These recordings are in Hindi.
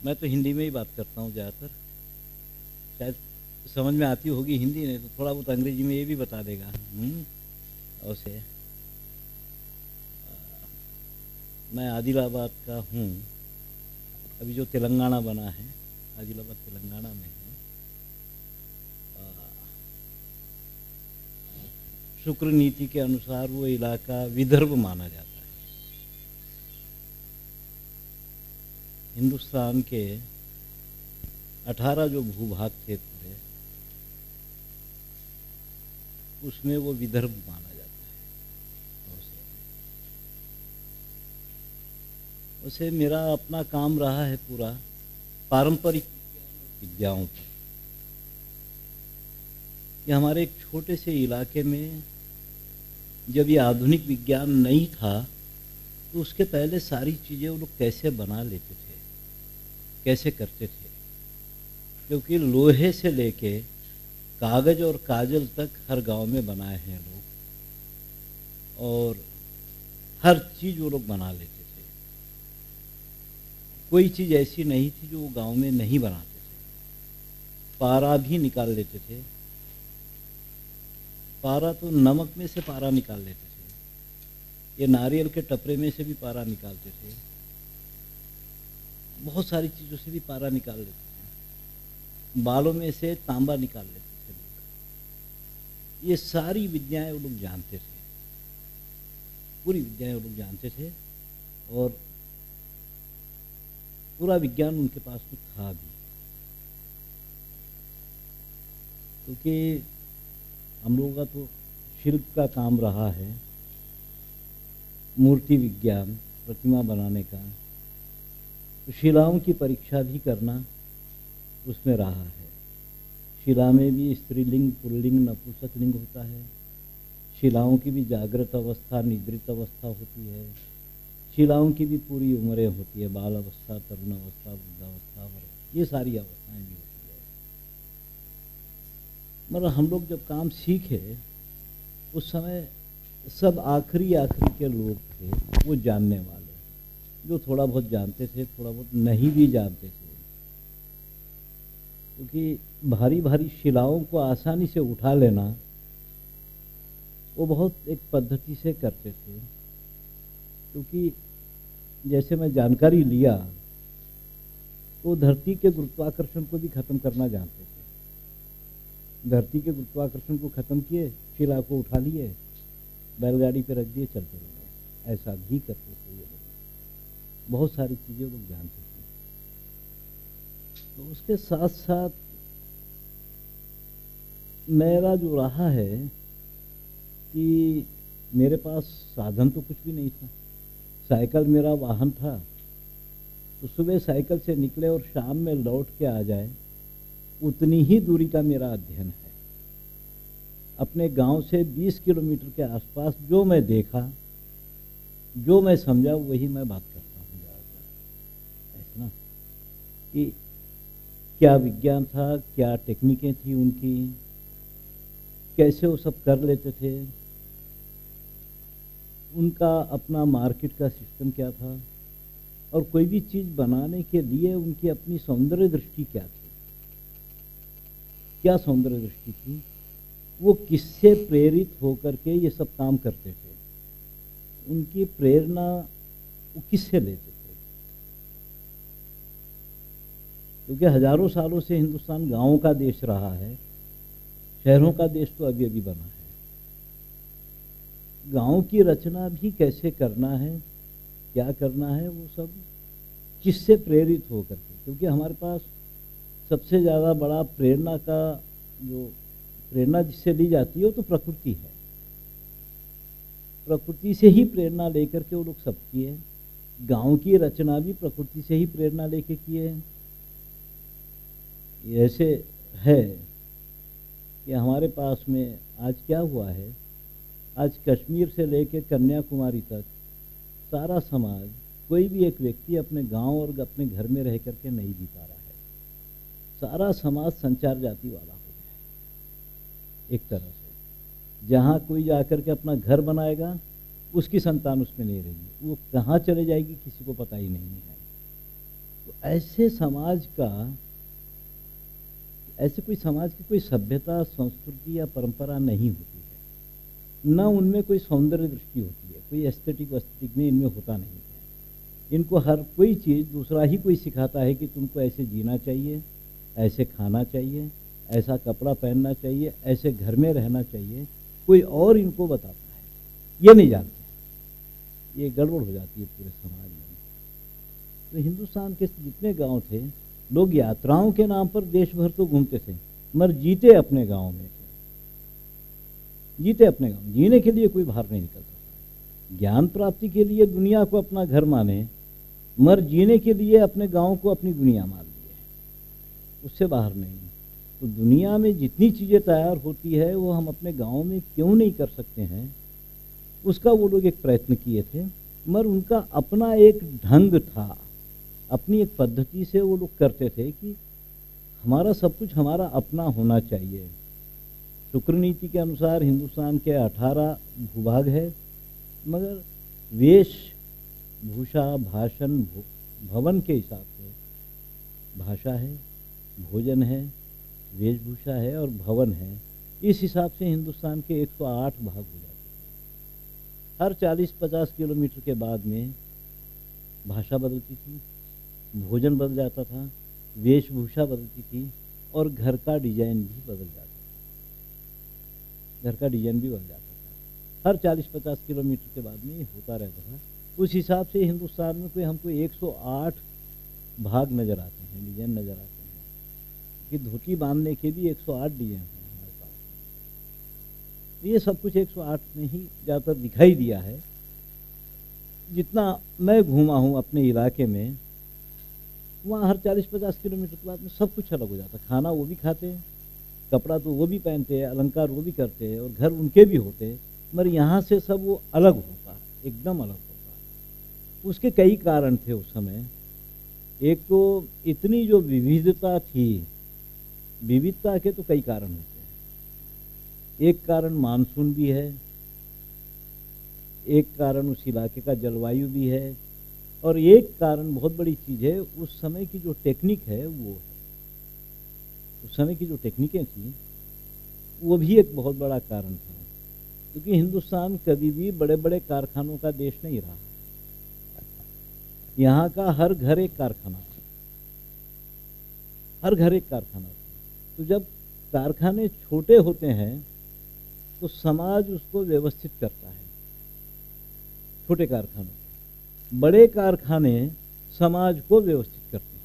मैं तो हिंदी में ही बात करता हूँ ज़्यादातर। शायद समझ में आती होगी हिंदी, नहीं तो थोड़ा बहुत अंग्रेजी में ये भी बता देगा। और से मैं आदिलाबाद का हूँ। अभी जो तेलंगाना बना है, आदिलाबाद तेलंगाना में है। शुक्र नीति के अनुसार वो इलाका विदर्भ माना जाता है। हिंदुस्तान के 18 जो भूभाग क्षेत्र है उसमें वो विदर्भ माना जाता है। उसे मेरा अपना काम रहा है पूरा पारंपरिक विद्याओं पर। कि हमारे एक छोटे से इलाके में जब ये आधुनिक विज्ञान नहीं था तो उसके पहले सारी चीज़ें वो लोग कैसे बना लेते थे, कैसे करते थे। क्योंकि लोहे से लेके कागज और काजल तक हर गांव में बनाए हैं लोग, और हर चीज़ वो लोग बना लेते थे। कोई चीज़ ऐसी नहीं थी जो वो गांव में नहीं बनाते थे। पारा भी निकाल लेते थे। पारा तो नमक में से पारा निकाल लेते थे, ये नारियल के टपरे में से भी पारा निकालते थे, बहुत सारी चीज़ों से भी पारा निकाल लेते थे। बालों में से तांबा निकाल लेते थे लोग। ये सारी विद्याएं वो लोग जानते थे, पूरी विद्याएं वो लोग जानते थे, और पूरा विज्ञान उनके पास में था भी। क्योंकि हम लोगों का तो शिल्प का काम रहा है, मूर्ति विज्ञान, प्रतिमा बनाने का, तो शिलाओं की परीक्षा भी करना उसमें रहा है। शिला में भी स्त्रीलिंग, पुल्लिंग, नपुंसकलिंग होता है। शिलाओं की भी जागृत अवस्था, निद्रित अवस्था होती है। शिलाओं की भी पूरी उम्रें होती है, बाल अवस्था, तरुण अवस्था, वृद्धावस्था, ये सारी अवस्थाएं भी होती है। मतलब हम लोग जब काम सीखे उस समय सब आखिरी के लोग थे, वो जानने वाले, जो थोड़ा बहुत जानते थे, थोड़ा बहुत नहीं भी जानते थे। क्योंकि भारी भारी शिलाओं को आसानी से उठा लेना वो बहुत एक पद्धति से करते थे। क्योंकि जैसे मैं जानकारी लिया तो धरती के गुरुत्वाकर्षण को भी खत्म करना जानते थे। धरती के गुरुत्वाकर्षण को खत्म किए, शिला को उठा लिए, बैलगाड़ी पे रख दिए, चलते रहे। ऐसा भी करते थे ये लोग। बहुत सारी चीज़ें लोग जानते थे। तो उसके साथ साथ मेरा जो रहा है कि मेरे पास साधन तो कुछ भी नहीं था। साइकिल मेरा वाहन था, तो सुबह साइकिल से निकले और शाम में लौट के आ जाए, उतनी ही दूरी का मेरा अध्ययन है। अपने गांव से 20 किलोमीटर के आसपास जो मैं देखा, जो मैं समझा, वही मैं बात करता हूँ ज़्यादातर। ऐसा ना कि क्या विज्ञान था, क्या टेक्निकें थी उनकी, कैसे वो सब कर लेते थे, उनका अपना मार्केट का सिस्टम क्या था, और कोई भी चीज़ बनाने के लिए उनकी अपनी सौंदर्य दृष्टि क्या थी, क्या सौंदर्य दृष्टि थी, वो किससे प्रेरित होकर के ये सब काम करते थे, उनकी प्रेरणा वो किससे लेते थे। क्योंकि हजारों सालों से हिंदुस्तान गांवों का देश रहा है, शहरों का देश तो अभी अभी बना है। गांव की रचना भी कैसे करना है, क्या करना है, वो सब किससे प्रेरित होकर के। क्योंकि हमारे पास सबसे ज़्यादा बड़ा प्रेरणा का जो प्रेरणा जिससे ली जाती है वो तो प्रकृति है। प्रकृति से ही प्रेरणा लेकर के वो लोग सब किए। गांव की रचना भी प्रकृति से ही प्रेरणा लेके किए। ऐसे है कि हमारे पास में आज क्या हुआ है, आज कश्मीर से लेकर कन्याकुमारी तक सारा समाज, कोई भी एक व्यक्ति अपने गांव और अपने घर में रह करके नहीं जी पा रहा है। सारा समाज संचार जाति वाला हो गया है एक तरह से। जहाँ कोई जाकर के अपना घर बनाएगा, उसकी संतान उसमें नहीं रहेगी, वो कहाँ चले जाएगी किसी को पता ही नहीं है। तो ऐसे समाज का, ऐसे कोई समाज की कोई सभ्यता, संस्कृति या परंपरा नहीं होती है। न उनमें कोई सौंदर्य दृष्टि होती है, कोई एस्थेटिक वस्थेटिक में इनमें होता नहीं है। इनको हर कोई चीज़ दूसरा ही कोई सिखाता है कि तुमको ऐसे जीना चाहिए, ऐसे खाना चाहिए, ऐसा कपड़ा पहनना चाहिए, ऐसे घर में रहना चाहिए। कोई और इनको बताता है, ये नहीं जानते। ये गड़बड़ हो जाती है पूरे समाज में। तो हिंदुस्तान के जितने गांव थे, लोग यात्राओं के नाम पर देश भर तो घूमते थे, मगर जीते अपने गांव में थे। जीते अपने गांव, जीने के लिए कोई बाहर नहीं निकलता था। ज्ञान प्राप्ति के लिए दुनिया को अपना घर माने, मगर जीने के लिए अपने गांव को अपनी दुनिया मान लिए, उससे बाहर नहीं। तो दुनिया में जितनी चीज़ें तैयार होती है वो हम अपने गांव में क्यों नहीं कर सकते हैं, उसका वो लोग एक प्रयत्न किए थे। मगर उनका अपना एक ढंग था, अपनी एक पद्धति से वो लोग करते थे कि हमारा सब कुछ हमारा अपना होना चाहिए। शुक्र नीति के अनुसार हिंदुस्तान के 18 भूभाग है, मगर वेश भूषा, भाषण, भवन के हिसाब से भाषा है, भोजन है, वेशभूषा है और भवन है। इस हिसाब से हिंदुस्तान के 108 भाग हो जाते हैं। हर 40-50 किलोमीटर के बाद में भाषा बदलती थी, भोजन बदल जाता था, वेशभूषा बदलती थी और घर का डिजाइन भी बदल जाता था। घर का डिजाइन भी बदल जाता था। हर 40-50 किलोमीटर के बाद में ये होता रहता था। उस हिसाब से हिंदुस्तान में कोई हमको 108 भाग नज़र आते हैं, डिजाइन नज़र आते हैं। कि धोती बांधने के भी 108 डिजाइन हैं हमारे पास। ये सब कुछ 108 में ही ज़्यादातर दिखाई दिया है। जितना मैं घूमा हूँ अपने इलाके में, वहाँ हर 40-50 किलोमीटर के बाद में सब कुछ अलग हो जाता है। खाना वो भी खाते हैं, कपड़ा तो वो भी पहनते हैं, अलंकार वो भी करते हैं और घर उनके भी होते हैं, मगर यहाँ से सब वो अलग होता है, एकदम अलग होता है। उसके कई कारण थे उस समय। एक तो इतनी जो विविधता थी, विविधता के तो कई कारण होते हैं। एक कारण मानसून भी है, एक कारण उस इलाके का जलवायु भी है, और एक कारण बहुत बड़ी चीज़ है, उस समय की जो टेक्निक है वो है। उस समय की जो टेक्निकें थी वो भी एक बहुत बड़ा कारण था। क्योंकि हिंदुस्तान कभी भी बड़े बड़े कारखानों का देश नहीं रहा। यहाँ का हर घर एक कारखाना था, हर घर एक कारखाना था। तो जब कारखाने छोटे होते हैं तो समाज उसको व्यवस्थित करता है, छोटे कारखानों। बड़े कारखाने समाज को व्यवस्थित करते हैं,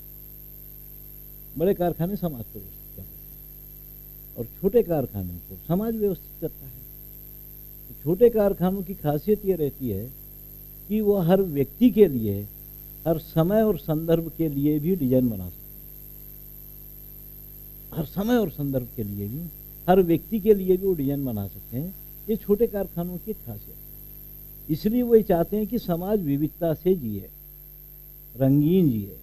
बड़े कारखाने समाज को व्यवस्थित करते हैं और छोटे कारखानों को समाज व्यवस्थित करता है। तो छोटे कारखानों की खासियत ये रहती है कि वो हर व्यक्ति के लिए, हर समय और संदर्भ के लिए भी डिजाइन बना सकते हैं। हर समय और संदर्भ के लिए भी, हर व्यक्ति के लिए भी वो डिजाइन बना सकते हैं। ये छोटे कारखानों की खासियत है। इसलिए वो ये चाहते हैं कि समाज विविधता से जिए, रंगीन जिए।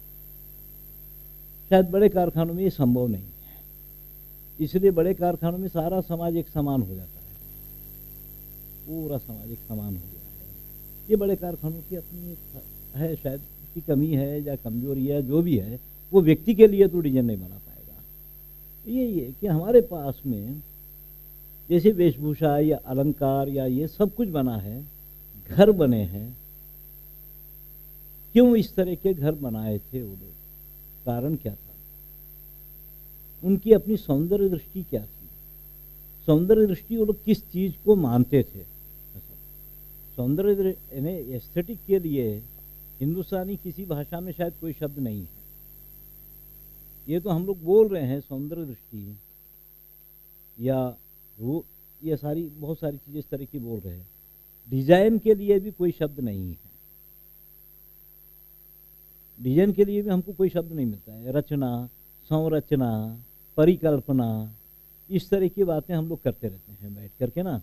शायद बड़े कारखानों में ये संभव नहीं है, इसलिए बड़े कारखानों में सारा समाज एक समान हो जाता है, पूरा समाज एक समान हो गया है। ये बड़े कारखानों की अपनी एक है, शायद उसकी कमी है या कमजोरी है, जो भी है, वो व्यक्ति के लिए तो डिजाइन नहीं बना पाएगा। यही है कि हमारे पास में जैसे वेशभूषा या अलंकार या ये सब कुछ बना है, घर बने हैं। क्यों इस तरह के घर बनाए थे वो लोग? कारण क्या था? उनकी अपनी सौंदर्य दृष्टि क्या थी? सौंदर्य दृष्टि वो लोग किस चीज को मानते थे? सौंदर्य एस्थेटिक के लिए हिंदुस्तानी किसी भाषा में शायद कोई शब्द नहीं है। ये तो हम लोग बोल रहे हैं सौंदर्य दृष्टि या वो, ये सारी बहुत सारी चीजें इस तरह की बोल रहे हैं। डिजाइन के लिए भी कोई शब्द नहीं है। डिजाइन के लिए भी हमको कोई शब्द नहीं मिलता है। रचना, संरचना, परिकल्पना, इस तरह की बातें हम लोग करते रहते हैं बैठ करके ना।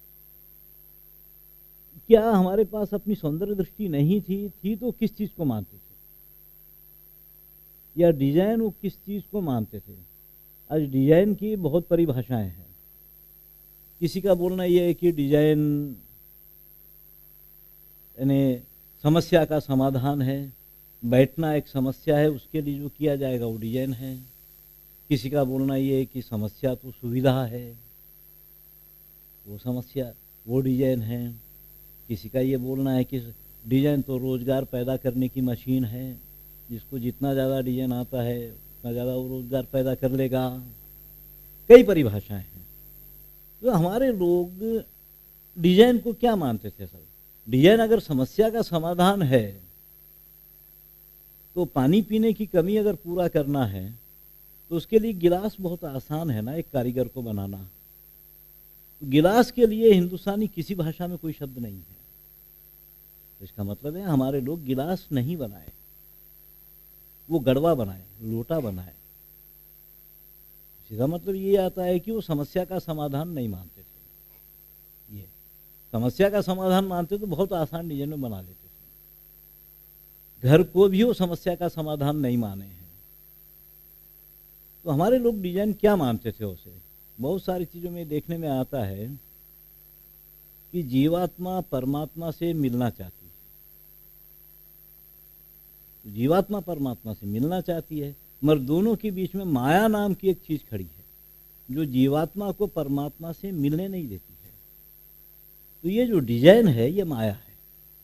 क्या हमारे पास अपनी सौंदर्य दृष्टि नहीं थी तो किस चीज को मानते थे? या डिजाइन वो किस चीज को मानते थे? आज डिजाइन की बहुत परिभाषाएं हैं। किसी का बोलना यह है कि डिजाइन यानी समस्या का समाधान है, बैठना एक समस्या है, उसके लिए जो किया जाएगा वो डिजाइन है। किसी का बोलना ये है कि समस्या तो सुविधा है, वो समस्या वो डिजाइन है। किसी का ये बोलना है कि डिजाइन तो रोजगार पैदा करने की मशीन है, जिसको जितना ज़्यादा डिजाइन आता है उतना ज़्यादा वो रोजगार पैदा कर लेगा। कई परिभाषाएं हैं। तो हमारे लोग डिजाइन को क्या मानते थे असल? डिजाइन अगर समस्या का समाधान है तो पानी पीने की कमी अगर पूरा करना है तो उसके लिए गिलास बहुत आसान है ना एक कारीगर को बनाना। तो गिलास के लिए हिंदुस्तानी किसी भाषा में कोई शब्द नहीं है। तो इसका मतलब है हमारे लोग गिलास नहीं बनाए, वो गड़वा बनाए, लोटा बनाए। सीधा मतलब ये आता है कि वो समस्या का समाधान नहीं मानते थे। ये समस्या का समाधान मानते तो बहुत आसान डिजाइन में बना लेते थे। घर को भी वो समस्या का समाधान नहीं माने हैं। तो हमारे लोग डिजाइन क्या मानते थे उसे? बहुत सारी चीजों में देखने में आता है कि जीवात्मा परमात्मा से मिलना चाहती है। जीवात्मा परमात्मा से मिलना चाहती है, मगर दोनों के बीच में माया नाम की एक चीज खड़ी है जो जीवात्मा को परमात्मा से मिलने नहीं देती है। तो ये जो डिजाइन है ये माया है,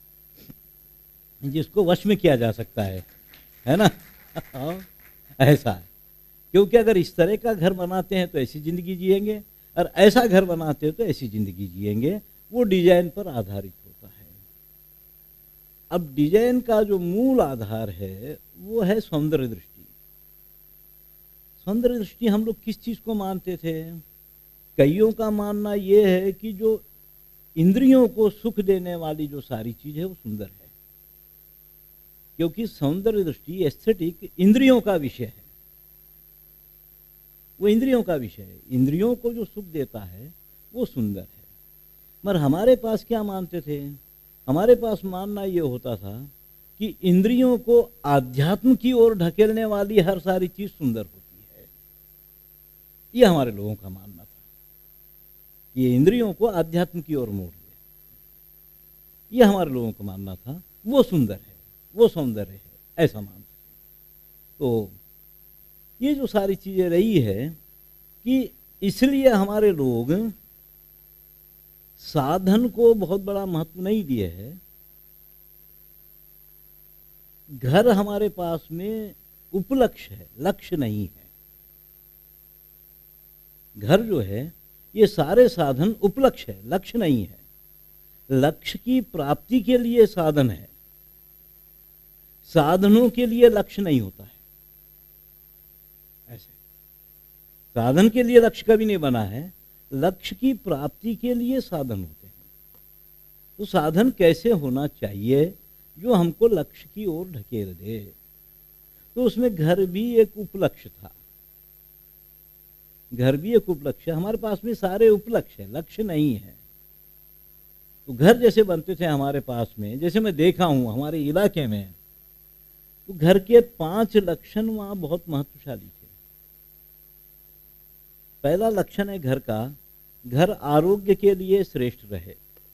जिसको वश में किया जा सकता है ना? ऐसा है। क्योंकि अगर इस तरह का घर बनाते हैं तो ऐसी जिंदगी जिएंगे, और ऐसा घर बनाते हैं तो ऐसी जिंदगी जिएंगे। वो डिजाइन पर आधारित होता है। अब डिजाइन का जो मूल आधार है वो है सौंदर्य दृष्टि। सौंदर्य दृष्टि हम लोग किस चीज को मानते थे? कईयों का मानना ये है कि जो इंद्रियों को सुख देने वाली जो सारी चीज है वो सुंदर है, क्योंकि सौंदर्य दृष्टि एस्थेटिक इंद्रियों का विषय है। वो इंद्रियों का विषय है, इंद्रियों को जो सुख देता है वो सुंदर है। मगर हमारे पास क्या मानते थे? हमारे पास मानना ये होता था कि इंद्रियों को आध्यात्म की ओर ढकेलने वाली हर सारी चीज सुंदर होती है। ये हमारे लोगों का मानना था, ये इंद्रियों को आध्यात्म की ओर मोड़ ले। ये हमारे लोगों का मानना था, वो सुंदर है, वो सौंदर्य है, ऐसा मानते थे। तो ये जो सारी चीजें रही है कि इसलिए हमारे लोग साधन को बहुत बड़ा महत्व नहीं दिए है। घर हमारे पास में उपलक्ष्य है, लक्ष्य नहीं है। घर जो है ये सारे साधन उपलक्ष्य है, लक्ष्य नहीं है। लक्ष्य की प्राप्ति के लिए साधन है, साधनों के लिए लक्ष्य नहीं होता है। ऐसे साधन के लिए लक्ष्य कभी नहीं बना है, लक्ष्य की प्राप्ति के लिए साधन होते हैं। तो साधन कैसे होना चाहिए जो हमको लक्ष्य की ओर ढकेल दे? तो उसमें घर भी एक उपलक्ष्य था। घर भी एक उपलक्ष्य, हमारे पास में सारे उपलक्ष्य है, लक्ष्य नहीं है। तो घर जैसे बनते थे हमारे पास में, जैसे मैं देखा हूं हमारे इलाके में, तो घर के 5 लक्षण वहां बहुत महत्वशाली थे। पहला लक्षण है घर का, घर आरोग्य के लिए श्रेष्ठ रहे।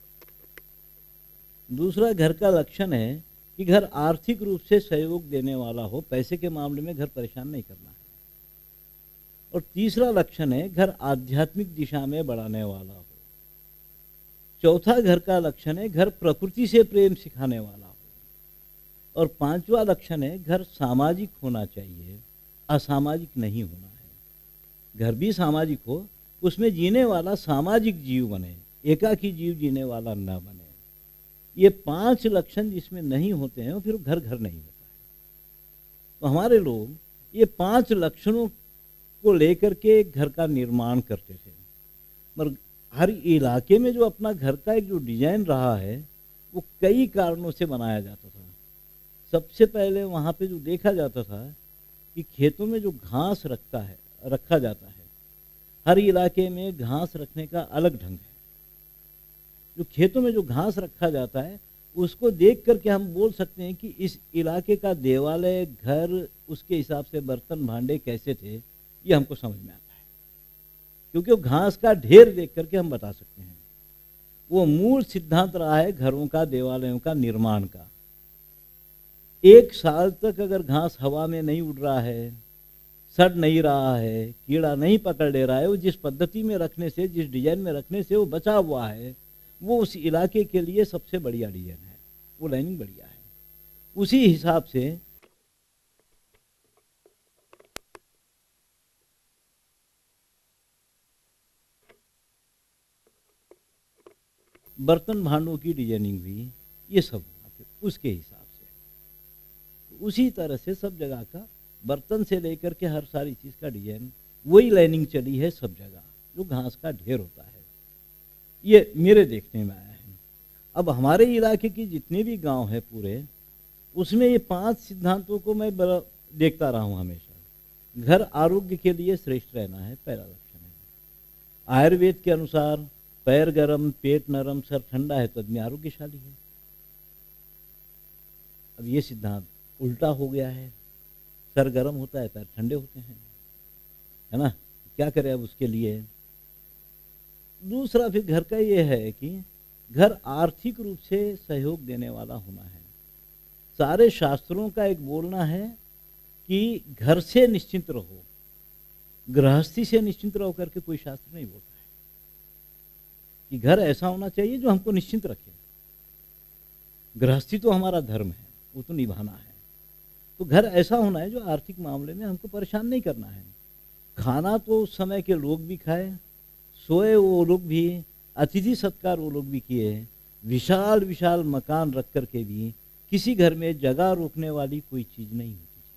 दूसरा घर का लक्षण है कि घर आर्थिक रूप से सहयोग देने वाला हो, पैसे के मामले में घर परेशान नहीं करना है। और तीसरा लक्षण है घर आध्यात्मिक दिशा में बढ़ाने वाला हो। चौथा घर का लक्षण है घर प्रकृति से प्रेम सिखाने वाला हो। और 5वां लक्षण है घर सामाजिक होना चाहिए, असामाजिक नहीं होना है। घर भी सामाजिक हो, उसमें जीने वाला सामाजिक जीव बने, एकाकी जीव जीने वाला न बने। ये 5 लक्षण जिसमें नहीं होते हैं फिर घर घर नहीं होता है। तो हमारे लोग ये 5 लक्षणों को लेकर के घर का निर्माण करते थे। मगर हर इलाके में जो अपना घर का एक जो डिजाइन रहा है वो कई कारणों से बनाया जाता था। सबसे पहले वहाँ पे जो देखा जाता था कि खेतों में जो घास रखा जाता है, हर इलाके में घास रखने का अलग ढंग है। जो खेतों में जो घास रखा जाता है उसको देख करके हम बोल सकते हैं कि इस इलाके का देवालय, घर, उसके हिसाब से बर्तन भांडे कैसे थे, ये हमको समझ में आता है। क्योंकि वो घास का ढेर देख करके हम बता सकते हैं। वो मूल सिद्धांत रहा है घरों का, देवालयों का निर्माण का। 1 साल तक अगर घास हवा में नहीं उड़ रहा है, सड़ नहीं रहा है, कीड़ा नहीं पकड़ ले रहा है, वो जिस पद्धति में रखने से, जिस डिजाइन में रखने से वो बचा हुआ है, वो उस इलाके के लिए सबसे बढ़िया डिजाइन है, वो लाइनिंग बढ़िया है। उसी हिसाब से बर्तन भांडों की डिजाइनिंग भी ये सब हुआ फिर उसके हिसाब से। उसी तरह से सब जगह का बर्तन से लेकर के हर सारी चीज का डिजाइन वही लाइनिंग चली है सब जगह, जो घास का ढेर होता है। ये मेरे देखने में आया है। अब हमारे इलाके की जितने भी गांव है पूरे, उसमें ये 5 सिद्धांतों को मैं देखता रहा हूं हमेशा। घर आरोग्य के लिए श्रेष्ठ रहना है, पहला लक्षण है। आयुर्वेद के अनुसार पैर गरम, पेट नरम, सर ठंडा है तो आदमी आरोग्यशाली है। अब ये सिद्धांत उल्टा हो गया है, सर गरम होता है, पैर ठंडे होते हैं, है ना। क्या करें अब उसके लिए। दूसरा फिर घर का ये है कि घर आर्थिक रूप से सहयोग देने वाला होना है। सारे शास्त्रों का एक बोलना है कि घर से निश्चिंत रहो, गृहस्थी से निश्चिंत रहो करके कोई शास्त्र नहीं बोलता है कि घर ऐसा होना चाहिए जो हमको निश्चिंत रखे। गृहस्थी तो हमारा धर्म है, वो तो निभाना है। तो घर ऐसा होना है जो आर्थिक मामले में हमको परेशान नहीं करना है। खाना तो उस समय के लोग भी खाए, सोए वो लोग भी, अतिथि सत्कार वो लोग भी किए। विशाल विशाल मकान रख करके भी किसी घर में जगह रोकने वाली कोई चीज नहीं होती थी,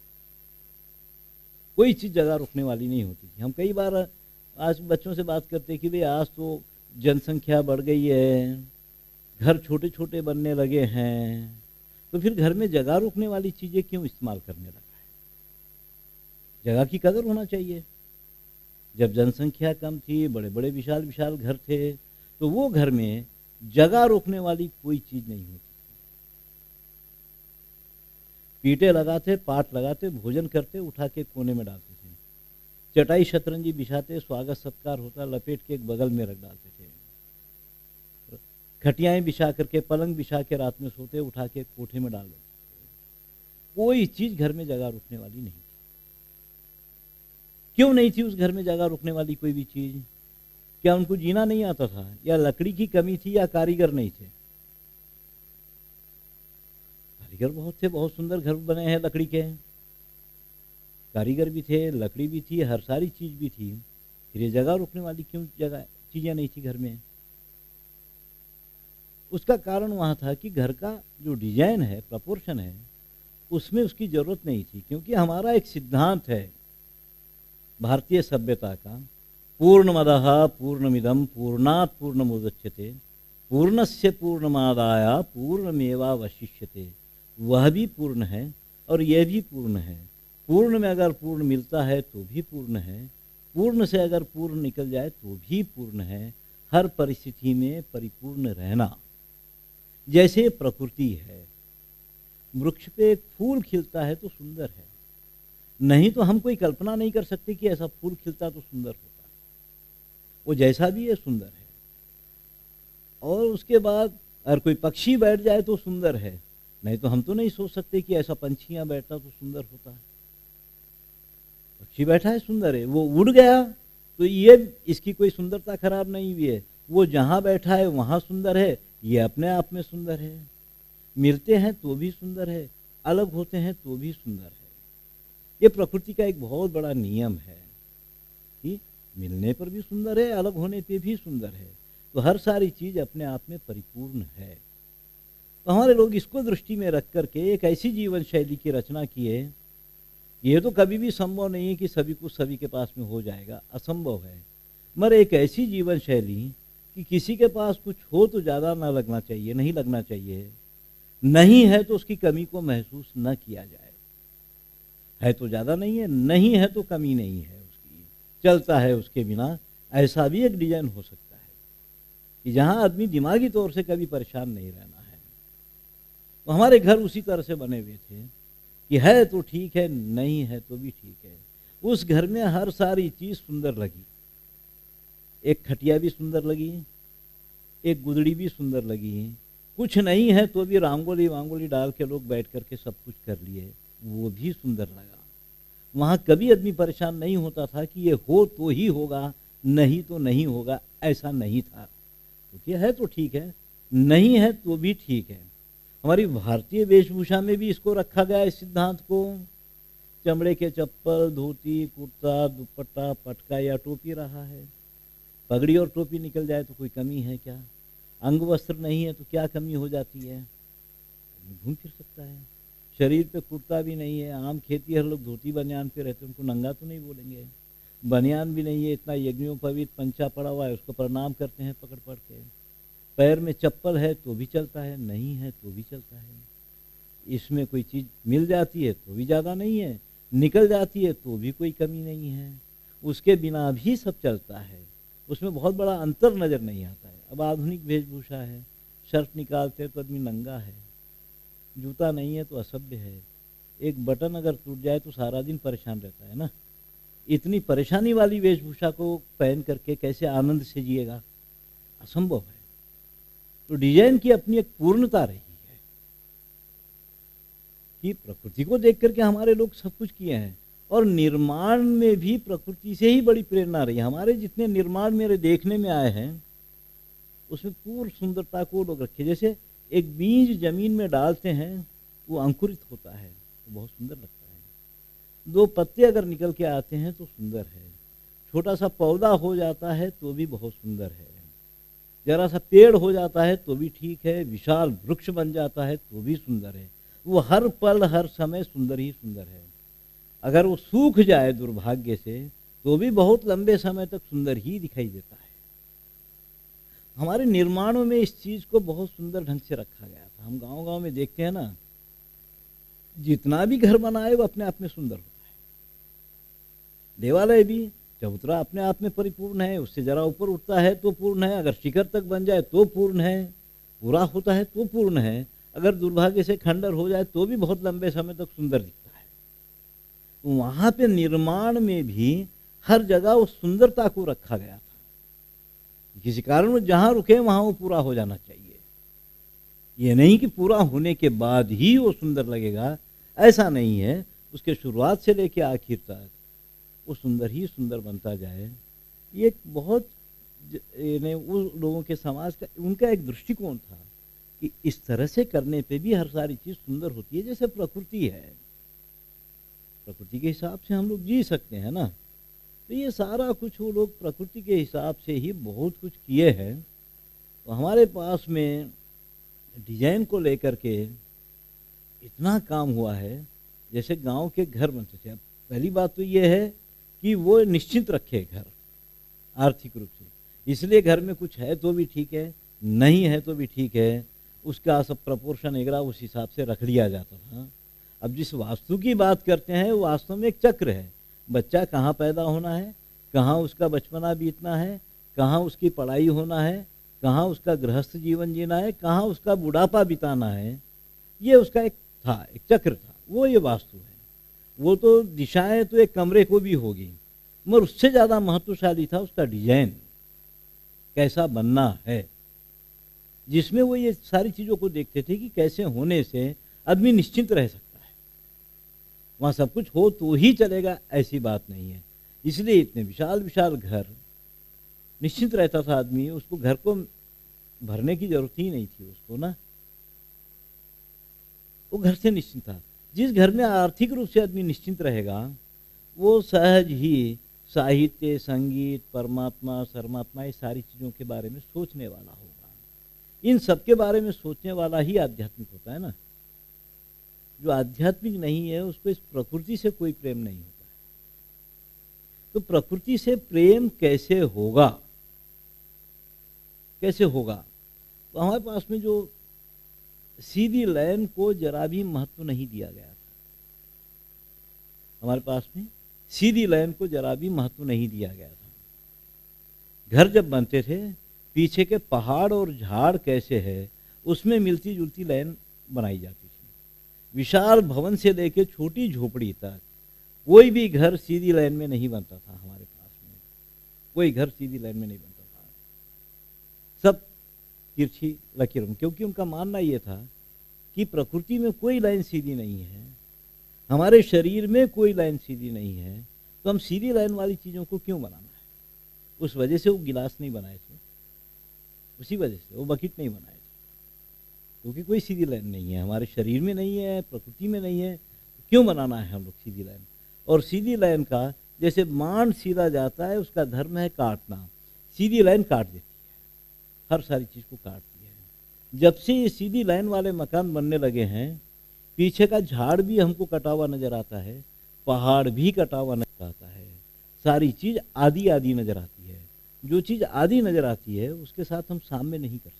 कोई चीज जगह रोकने वाली नहीं होती थी। हम कई बार आज बच्चों से बात करते हैं कि भाई आज तो जनसंख्या बढ़ गई है, घर छोटे छोटे बनने लगे हैं, तो फिर घर में जगह रोकने वाली चीजें क्यों इस्तेमाल करने लगा है। जगह की कदर होना चाहिए। जब जनसंख्या कम थी, बड़े बड़े विशाल विशाल घर थे, तो वो घर में जगह रोकने वाली कोई चीज नहीं होती। पीटे लगाते, पाट लगाते, भोजन करते, उठा के कोने में डालते थे। चटाई शतरंजी बिछाते, स्वागत सत्कार होता, लपेट के एक बगल में रख डालते थे। खटियाएं बिछा करके, पलंग बिछा के रात में सोते, उठा के कोठे में डाल देते थे। कोई चीज घर में जगह रुकने वाली नहीं थी। क्यों नहीं थी उस घर में जगह रुकने वाली कोई भी चीज? क्या उनको जीना नहीं आता था, या लकड़ी की कमी थी, या कारीगर नहीं थे? कारीगर बहुत थे, बहुत सुंदर घर बने हैं लकड़ी के। कारीगर भी थे, लकड़ी भी थी, हर सारी चीज भी थी। फिर ये जगह रुकने वाली क्यों जगह चीजें नहीं थी घर में? उसका कारण वहां था कि घर का जो डिजाइन है, प्रपोर्शन है, उसमें उसकी जरूरत नहीं थी। क्योंकि हमारा एक सिद्धांत है भारतीय सभ्यता का, पूर्णमदः पूर्णमिदं पूर्णात् पूर्णमुदच्यते पूर्णस्य पूर्णमादाय पूर्णमेवावशिष्यते। वह भी पूर्ण है और यह भी पूर्ण है। पूर्ण में अगर पूर्ण मिलता है तो भी पूर्ण है, पूर्ण से अगर पूर्ण निकल जाए तो भी पूर्ण है। हर परिस्थिति में परिपूर्ण रहना। जैसे प्रकृति है, वृक्ष पे एक फूल खिलता है तो सुंदर है, नहीं तो हम कोई कल्पना नहीं कर सकते कि ऐसा फूल खिलता तो सुंदर होता है। वो जैसा भी है सुंदर है। और उसके बाद अगर कोई पक्षी बैठ जाए तो सुंदर है, नहीं तो हम तो नहीं सोच सकते कि ऐसा पंछी यहाँ बैठता तो सुंदर होता है। पक्षी बैठा है, सुंदर है। वो उड़ गया तो ये इसकी कोई सुंदरता खराब नहीं हुई है। वो जहां बैठा है वहां सुंदर है, ये अपने आप में सुंदर है। मिलते हैं तो भी सुंदर है, अलग होते हैं तो भी सुंदर है। ये प्रकृति का एक बहुत बड़ा नियम है कि मिलने पर भी सुंदर है, अलग होने पे भी सुंदर है। तो हर सारी चीज अपने आप में परिपूर्ण है। तो हमारे लोग इसको दृष्टि में रख करके एक ऐसी जीवन शैली की रचना किए। ये तो कभी भी संभव नहीं है कि सभी कुछ सभी के पास में हो जाएगा, असंभव है। मगर एक ऐसी जीवन शैली कि किसी के पास कुछ हो तो ज्यादा ना लगना चाहिए, नहीं लगना चाहिए, नहीं है तो उसकी कमी को महसूस न किया जाए। है तो ज्यादा नहीं है, नहीं है तो कमी नहीं है उसकी, चलता है उसके बिना। ऐसा भी एक डिजाइन हो सकता है कि जहां आदमी दिमागी तौर से कभी परेशान नहीं रहना है। तो हमारे घर उसी तरह से बने हुए थे कि है तो ठीक है, नहीं है तो भी ठीक है। उस घर में हर सारी चीज सुंदर लगी। एक खटिया भी सुंदर लगी, एक गुदड़ी भी सुंदर लगी, कुछ नहीं है तो भी रंगोली वांगोली डाल के लोग बैठ करके सब कुछ कर लिए, वो भी सुंदर लगा। वहाँ कभी आदमी परेशान नहीं होता था कि ये हो तो ही होगा, नहीं तो नहीं होगा, ऐसा नहीं था। क्योंकि है तो ठीक है, नहीं है तो भी ठीक है। हमारी भारतीय वेशभूषा में भी इसको रखा गया है, इस सिद्धांत को। चमड़े के चप्पल, धोती, कुर्ता, दुपट्टा, पटका या टोपी रहा है। पगड़ी और टोपी निकल जाए तो कोई कमी है क्या? अंग वस्त्र नहीं है तो क्या कमी हो जाती है? घूम फिर सकता है। शरीर पे कुर्ता भी नहीं है, आम खेती हर लोग धोती बनियान पे रहते हैं, उनको नंगा तो नहीं बोलेंगे। बनियान भी नहीं है, इतना यज्ञोपवीत पंचा पड़ा हुआ है, उसको प्रणाम करते हैं पकड़ पकड़ के। पैर में चप्पल है तो भी चलता है, नहीं है तो भी चलता है। इसमें कोई चीज़ मिल जाती है तो भी ज़्यादा नहीं है, निकल जाती है तो भी कोई कमी नहीं है, उसके बिना भी सब चलता है। उसमें बहुत बड़ा अंतर नज़र नहीं आता है। अब आधुनिक वेशभूषा है, शर्ट निकालते हैं तो आदमी नंगा है, जूता नहीं है तो असभ्य है, एक बटन अगर टूट जाए तो सारा दिन परेशान रहता है ना। इतनी परेशानी वाली वेशभूषा को पहन करके कैसे आनंद से जिएगा? असंभव है। तो डिजाइन की अपनी एक पूर्णता रही है कि प्रकृति को देख करके हमारे लोग सब कुछ किए हैं, और निर्माण में भी प्रकृति से ही बड़ी प्रेरणा रही है। हमारे जितने निर्माण मेरे देखने में आए हैं उसमें पूर्ण सुंदरता को लोग रखे। जैसे एक बीज जमीन में डालते हैं, वो अंकुरित होता है तो बहुत सुंदर लगता है। 2 पत्ते अगर निकल के आते हैं तो सुंदर है। छोटा सा पौधा हो जाता है तो भी बहुत सुंदर है। जरा सा पेड़ हो जाता है तो भी ठीक है, विशाल वृक्ष बन जाता है तो भी सुंदर है। वो हर पल हर समय सुंदर ही सुंदर है। अगर वो सूख जाए दुर्भाग्य से तो भी बहुत लंबे समय तक सुंदर ही दिखाई देता है। हमारे निर्माणों में इस चीज को बहुत सुंदर ढंग से रखा गया था। हम गांव-गांव में देखते हैं ना, जितना भी घर बनाए वो अपने आप में सुंदर होता है। देवालय भी चबूतरा अपने आप में परिपूर्ण है, उससे जरा ऊपर उठता है तो पूर्ण है, अगर शिखर तक बन जाए तो पूर्ण है, पूरा होता है तो पूर्ण है, अगर दुर्भाग्य से खंडर हो जाए तो भी बहुत लंबे समय तक सुंदर दिखता है। तो वहां पे निर्माण में भी हर जगह उस सुंदरता को रखा गया था। किसी कारण वो जहां रुके वहां वो पूरा हो जाना चाहिए। ये नहीं कि पूरा होने के बाद ही वो सुंदर लगेगा, ऐसा नहीं है। उसके शुरुआत से लेके आखिर तक वो सुंदर ही सुंदर बनता जाए। ये एक बहुत उन लोगों के समाज का उनका एक दृष्टिकोण था कि इस तरह से करने पे भी हर सारी चीज सुंदर होती है। जैसे प्रकृति है, प्रकृति के हिसाब से हम लोग जी सकते हैं ना, तो ये सारा कुछ वो लोग प्रकृति के हिसाब से ही बहुत कुछ किए हैं। तो हमारे पास में डिजाइन को लेकर के इतना काम हुआ है। जैसे गांव के घर बनते थे, अब पहली बात तो ये है कि वो निश्चिंत रखे घर आर्थिक रूप से, इसलिए घर में कुछ है तो भी ठीक है, नहीं है तो भी ठीक है, उसका सब प्रपोर्शन वगैरह उस हिसाब से रख लिया जाता था। अब जिस वास्तु की बात करते हैं वो वास्तव में एक चक्र है। बच्चा कहाँ पैदा होना है, कहाँ उसका बचपना बीतना है, कहाँ उसकी पढ़ाई होना है, कहाँ उसका गृहस्थ जीवन जीना है, कहाँ उसका बुढ़ापा बिताना है, ये उसका एक था, एक चक्र था। वो ये वास्तु है। वो तो दिशाएं तो एक कमरे को भी होगी, मगर उससे ज़्यादा महत्वशाली था उसका डिजाइन कैसा बनना है, जिसमें वो ये सारी चीज़ों को देखते थे कि कैसे होने से आदमी निश्चिंत रह सकता है। वहाँ सब कुछ हो तो ही चलेगा ऐसी बात नहीं है। इसलिए इतने विशाल विशाल घर, निश्चिंत रहता था आदमी, उसको घर को भरने की जरूरत ही नहीं थी उसको ना, वो घर से निश्चिंत था। जिस घर में आर्थिक रूप से आदमी निश्चिंत रहेगा वो सहज ही साहित्य, संगीत, परमात्मा, परमात्मा ये सारी चीज़ों के बारे में सोचने वाला होगा। इन सब के बारे में सोचने वाला ही आध्यात्मिक होता है ना। जो आध्यात्मिक नहीं है उसको इस प्रकृति से कोई प्रेम नहीं होता है। तो प्रकृति से प्रेम कैसे होगा, कैसे होगा? तो हमारे पास में जो सीधी लाइन को जरा भी महत्व नहीं दिया गया था। हमारे पास में सीधी लाइन को जरा भी महत्व नहीं दिया गया था। घर जब बनते थे पीछे के पहाड़ और झाड़ कैसे है उसमें मिलती जुलती लाइन बनाई जाती थी। विशाल भवन से लेके छोटी झोपड़ी तक कोई भी घर सीधी लाइन में नहीं बनता था। हमारे पास में कोई घर सीधी लाइन में नहीं बनता था। सब तिरछी लकीरों, क्योंकि उनका मानना ये था कि प्रकृति में कोई लाइन सीधी नहीं है, हमारे शरीर में कोई लाइन सीधी नहीं है, तो हम सीधी लाइन वाली चीज़ों को क्यों बनाना है। उस वजह से वो गिलास नहीं बनाए थे, उसी वजह से वो बकेट नहीं बनाए थे, क्योंकि कोई सीधी लाइन नहीं है, हमारे शरीर में नहीं है, प्रकृति में नहीं है, तो क्यों बनाना है हम लोग सीधी लाइन। और सीधी लाइन का, जैसे बाण सीधा जाता है उसका धर्म है काटना, सीधी लाइन काट देती है, हर सारी चीज़ को काटती है। जब से ये सीधी लाइन वाले मकान बनने लगे हैं, पीछे का झाड़ भी हमको कटा हुआ नजर आता है, पहाड़ भी कटा हुआ नजर आता है, सारी चीज़ आधी आधी नजर आती है। जो चीज़ आधी नजर आती है उसके साथ हम सामने नहीं कर सकते,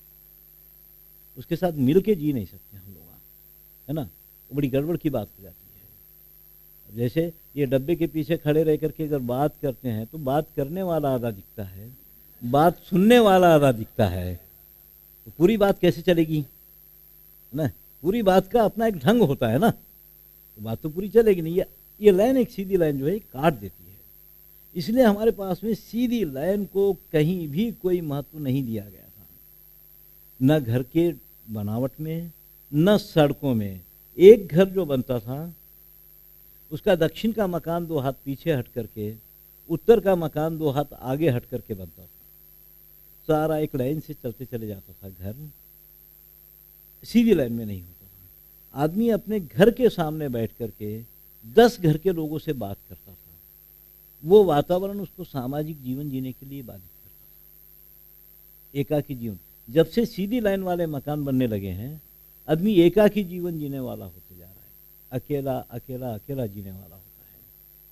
उसके साथ मिल के जी नहीं सकते हम लोग, है ना। तो बड़ी गड़बड़ की बात हो जाती है। जैसे ये डब्बे के पीछे खड़े रह करके अगर बात करते हैं तो बात करने वाला आधा दिखता है, बात सुनने वाला आधा दिखता है, तो पूरी बात कैसे चलेगी ना। पूरी बात का अपना एक ढंग होता है ना, तो बात तो पूरी चलेगी नहीं। ये लाइन, एक सीधी लाइन जो है काट देती है। इसलिए हमारे पास में सीधी लाइन को कहीं भी कोई महत्व नहीं दिया गया था, न घर के बनावट में, न सड़कों में। एक घर जो बनता था उसका दक्षिण का मकान 2 हाथ पीछे हट करके, उत्तर का मकान 2 हाथ आगे हट करके बनता था। सारा एक लाइन से चलते चले जाता था घर, सीधी लाइन में नहीं होता था। आदमी अपने घर के सामने बैठ करके 10 घर के लोगों से बात करता था। वो वातावरण उसको सामाजिक जीवन जीने के लिए बाधित करता था, एकाकी जीवन। जब से सीधी लाइन वाले मकान बनने लगे हैं, आदमी एकाकी जीवन जीने वाला होते जा रहा है, अकेला अकेला अकेला जीने वाला होता है।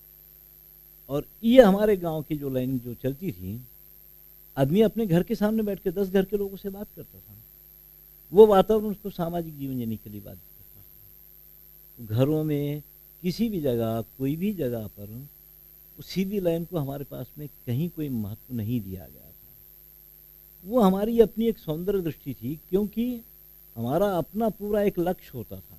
और ये हमारे गांव की जो लाइन जो चलती थी, आदमी अपने घर के सामने बैठ के 10 घर के लोगों से बात करता था, वो वातावरण उसको सामाजिक जीवन जीने के लिए बाधित करता था। घरों में किसी भी जगह, कोई भी जगह पर सीधी लाइन को हमारे पास में कहीं कोई महत्व नहीं दिया गया था। वो हमारी अपनी एक सौंदर्य दृष्टि थी, क्योंकि हमारा अपना पूरा एक लक्ष्य होता था।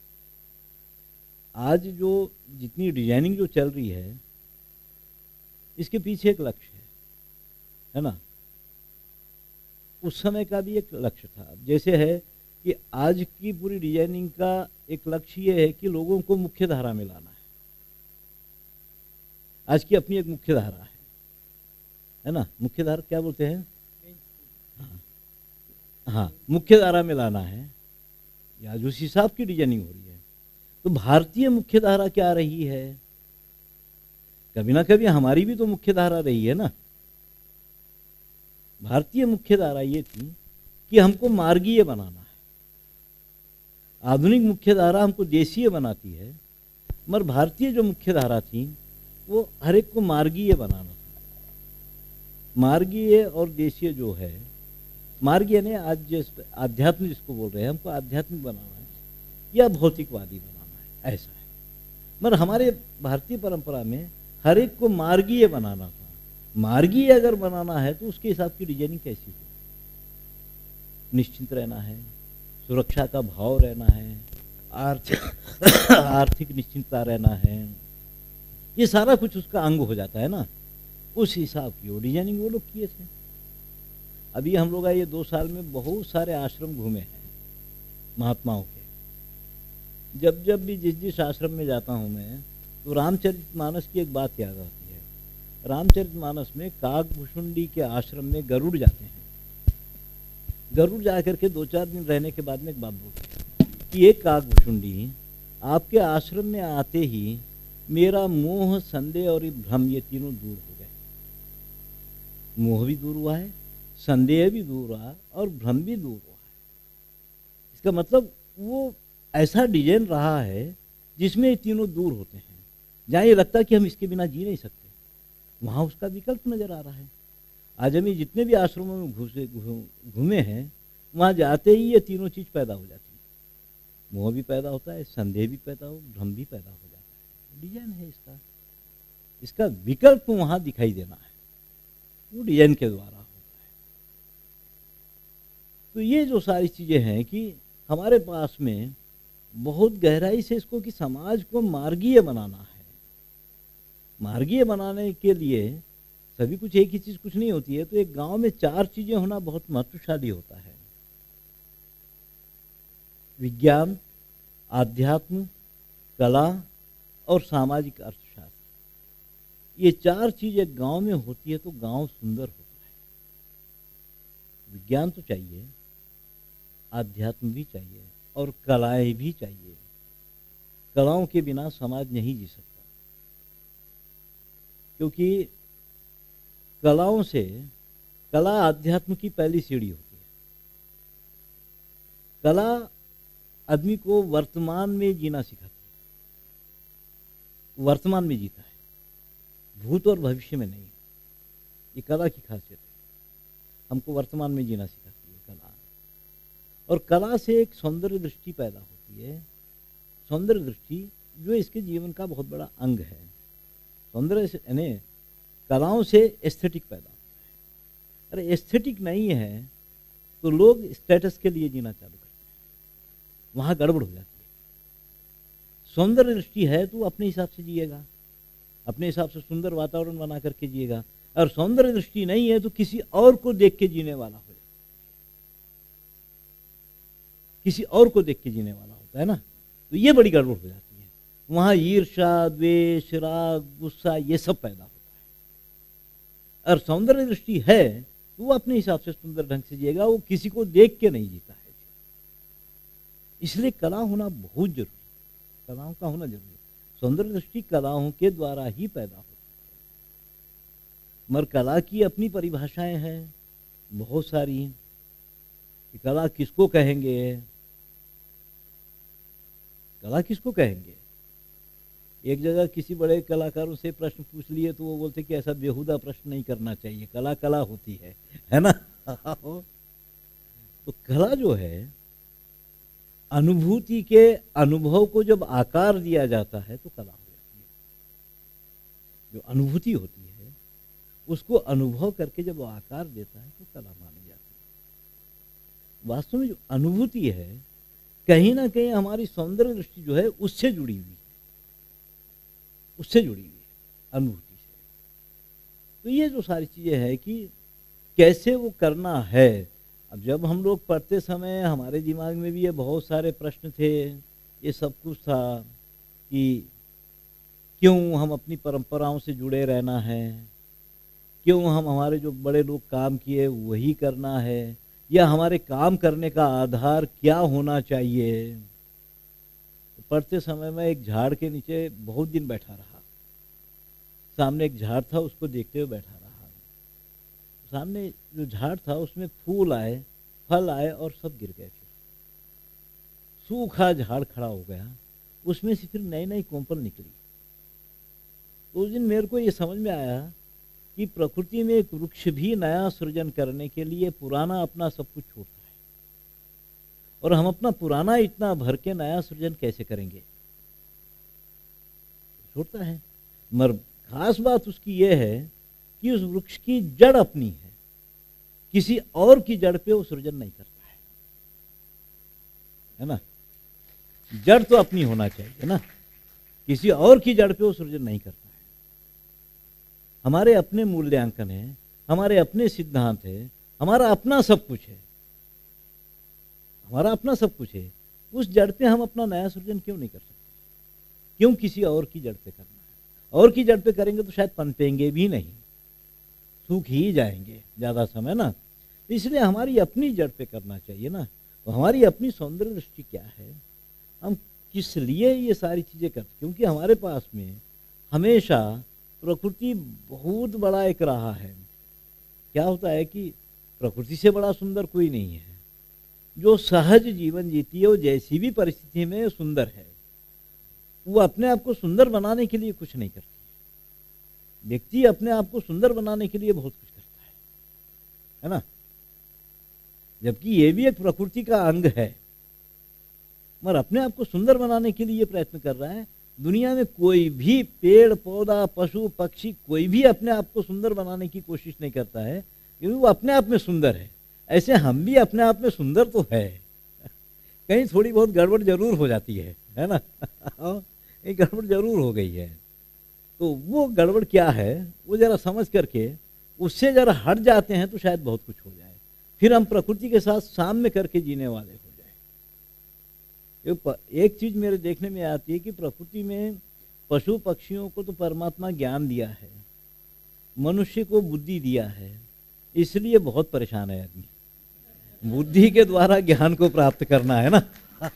आज जो जितनी डिजाइनिंग जो चल रही है, इसके पीछे एक लक्ष्य है ना। उस समय का भी एक लक्ष्य था। जैसे है कि आज की पूरी डिजाइनिंग का एक लक्ष्य ये है कि लोगों को मुख्य धारा में लाना है। आज की अपनी एक मुख्य धारा है ना। मुख्य धारा क्या बोलते हैं? हाँ, मुख्य धारा में लाना है, या उस हिसाब की डिजाइनिंग हो रही है। तो भारतीय मुख्य धारा क्या रही है? कभी ना कभी हमारी भी तो मुख्य धारा रही है ना। भारतीय मुख्य धारा ये थी कि हमको मार्गीय बनाना है। आधुनिक मुख्य धारा हमको देशीय बनाती है, मगर भारतीय जो मुख्य धारा थी वो हर एक को मार्गीय बनाना था। मार्गीय और देशीय जो है, मार्गीय ने आज जिस आध्यात्मिक जिसको बोल रहे हैं, हमको आध्यात्मिक बनाना है या भौतिकवादी बनाना है, ऐसा है। मगर हमारे भारतीय परंपरा में हर एक को मार्गीय बनाना था। मार्गीय अगर बनाना है तो उसके हिसाब की डिजाइनिंग कैसी हो? निश्चिंत रहना है, सुरक्षा का भाव रहना है, आर्थिक निश्चिंतता रहना है, ये सारा कुछ उसका अंग हो जाता है ना। उस हिसाब की वो डिजाइनिंग वो लोग किए थे। अभी हम लोग ये 2 साल में बहुत सारे आश्रम घूमे हैं महात्माओं के। जब जब भी जिस आश्रम में जाता हूँ मैं, तो रामचरितमानस की एक बात याद आती है। रामचरितमानस में काकभुषुंडी के आश्रम में गरुड़ जाते हैं। गरुड़ जा करके 2-4 दिन रहने के बाद में एक बात बोलते हैं कि एक काकभुषुंडी, आपके आश्रम में आते ही मेरा मोह, संदेह और भ्रम ये तीनों दूर हो गए। मोह भी दूर हुआ है, संदेह भी दूर हुआ और भ्रम भी दूर हुआ है। इसका मतलब वो ऐसा डिजाइन रहा है जिसमें ये तीनों दूर होते हैं। जहाँ ये लगता है कि हम इसके बिना जी नहीं सकते, वहाँ उसका विकल्प नजर आ रहा है। आज हम जितने भी आश्रमों में घूमे हैं, वहाँ जाते ही ये तीनों चीज पैदा हो जाती है। मोह भी पैदा होता है, संदेह भी पैदा हो, भ्रम भी पैदा हो जाता है। डिजाइन है इसका विकल्प वहाँ दिखाई देना है, वो डिजाइन के द्वारा होता है। तो ये जो सारी चीजें हैं कि हमारे पास में बहुत गहराई से इसको कि समाज को मार्गीय बनाना है। मार्गीय बनाने के लिए सभी कुछ एक ही चीज कुछ नहीं होती है। तो एक गांव में 4 चीजें होना बहुत महत्वशाली होता है। विज्ञान, आध्यात्म, कला और सामाजिक अर्थशास्त्र। ये 4 चीज एक गांव में होती है तो गांव सुंदर होता है। विज्ञान तो चाहिए, आध्यात्म भी चाहिए और कलाएं भी चाहिए। कलाओं के बिना समाज नहीं जी सकता, क्योंकि कला आध्यात्म की पहली सीढ़ी होती है। कला आदमी को वर्तमान में जीना सिखाती है, वर्तमान में जीता है, भूत और भविष्य में नहीं। ये कला की खासियत है, हमको वर्तमान में जीना सिखाती है कला। और कला से एक सौंदर्य दृष्टि पैदा होती है, सौंदर्य दृष्टि जो इसके जीवन का बहुत बड़ा अंग है। सौंदर्य यानी कलाओं से एस्थेटिक पैदा होता है। अरे एस्थेटिक नहीं है तो लोग स्टेटस के लिए जीना चालू करते हैं, वहां गड़बड़ हो जाती है। सौंदर्य दृष्टि है तो अपने हिसाब से जिएगा, अपने हिसाब से सुंदर वातावरण बना करके जिएगा। और सौंदर्य दृष्टि नहीं है तो किसी और को देख के जीने वाला हो जाता है, किसी और को देख के जीने वाला होता है ना। तो ये बड़ी गड़बड़ हो जाती है, वहां ईर्ष्या, द्वेष, राग, गुस्सा ये सब पैदा होता है। और सौंदर्य दृष्टि है तो वो अपने हिसाब से सुंदर ढंग से जिएगा, वो किसी को देख के नहीं जीता है। इसलिए कला होना बहुत जरूरी है, कलाओं का होना जरूरी है। सौंदर्य दृष्टि कलाओं के द्वारा ही पैदा होती है। मगर कला की अपनी परिभाषाएं हैं बहुत सारी। कला किसको कहेंगे, कला किसको कहेंगे? एक जगह किसी बड़े कलाकारों से प्रश्न पूछ लिए तो वो बोलते कि ऐसा बेहुदा प्रश्न नहीं करना चाहिए, कला कला होती है ना। तो कला जो है अनुभूति के अनुभव को जब आकार दिया जाता है तो कला हो जाती है। जो अनुभूति होती है उसको अनुभव करके जब वो आकार देता है तो कला मानी जाती है। वास्तव में जो अनुभूति है कहीं ना कहीं हमारी सौंदर्य दृष्टि जो है उससे जुड़ी हुई है, उससे जुड़ी हुई है अनुभूति से। तो ये जो सारी चीजें हैं कि कैसे वो करना है। अब जब हम लोग पढ़ते समय हमारे दिमाग में भी ये बहुत सारे प्रश्न थे, ये सब कुछ था कि क्यों हम अपनी परंपराओं से जुड़े रहना है, क्यों हम हमारे जो बड़े लोग काम किए वही करना है, या हमारे काम करने का आधार क्या होना चाहिए। तो पढ़ते समय मैं एक झाड़ के नीचे बहुत दिन बैठा रहा, सामने एक झाड़ था उसको देखते हुए बैठा रहा। सामने जो झाड़ था उसमें फूल आए, फल आए और सब गिर गए। फिर सूखा झाड़ खड़ा हो गया, उसमें से फिर नई नई कोंपल निकली। तो उस दिन मेरे को ये समझ में आया कि प्रकृति में एक वृक्ष भी नया सृजन करने के लिए पुराना अपना सब कुछ छोड़ता है, और हम अपना पुराना इतना भर के नया सृजन कैसे करेंगे, छोड़ता है। मगर खास बात उसकी यह है कि उस वृक्ष की जड़ अपनी है, किसी और की जड़ पे वो सृजन नहीं करता है ना। जड़ तो अपनी होना चाहिए ना, किसी और की जड़ पे वो सृजन नहीं करता है। हमारे अपने मूल्यांकन है, हमारे अपने सिद्धांत है, हमारा अपना सब कुछ है, हमारा अपना सब कुछ है। उस जड़ पे हम अपना नया सृजन क्यों नहीं कर सकते? क्यों किसी और की जड़ पे करना है? और की जड़ पे करेंगे तो शायद पनपेंगे भी नहीं, सूख ही जाएंगे ज्यादा समय ना। तो इसलिए हमारी अपनी जड़ पे करना चाहिए ना। तो हमारी अपनी सौंदर्य दृष्टि क्या है, हम किस लिए ये सारी चीजें करते? क्योंकि हमारे पास में हमेशा प्रकृति बहुत बड़ा एक रहा है। क्या होता है कि प्रकृति से बड़ा सुंदर कोई नहीं है। जो सहज जीवन जीती है वो जैसी भी परिस्थिति में सुंदर है, वो अपने आप को सुंदर बनाने के लिए कुछ नहीं करती। व्यक्ति अपने आप को सुंदर बनाने के लिए बहुत कुछ करता है ना। जबकि ये भी एक प्रकृति का अंग है, मगर अपने आप को सुंदर बनाने के लिए प्रयत्न कर रहा है। दुनिया में कोई भी पेड़ पौधा पशु पक्षी कोई भी अपने आप को सुंदर बनाने की कोशिश नहीं करता है, क्योंकि वो अपने आप में सुंदर है। ऐसे हम भी अपने आप में सुंदर तो है, कहीं थोड़ी बहुत गड़बड़ जरूर हो जाती है ना। एक गड़बड़ जरूर हो गई है। तो वो गड़बड़ क्या है वो जरा समझ करके उससे अगर हट जाते हैं तो शायद बहुत कुछ हो जाए, फिर हम प्रकृति के साथ साम्य करके जीने वाले हो जाए। एक चीज मेरे देखने में आती है कि प्रकृति में पशु पक्षियों को तो परमात्मा ज्ञान दिया है, मनुष्य को बुद्धि दिया है, इसलिए बहुत परेशान है आदमी। बुद्धि के द्वारा ज्ञान को प्राप्त करना है ना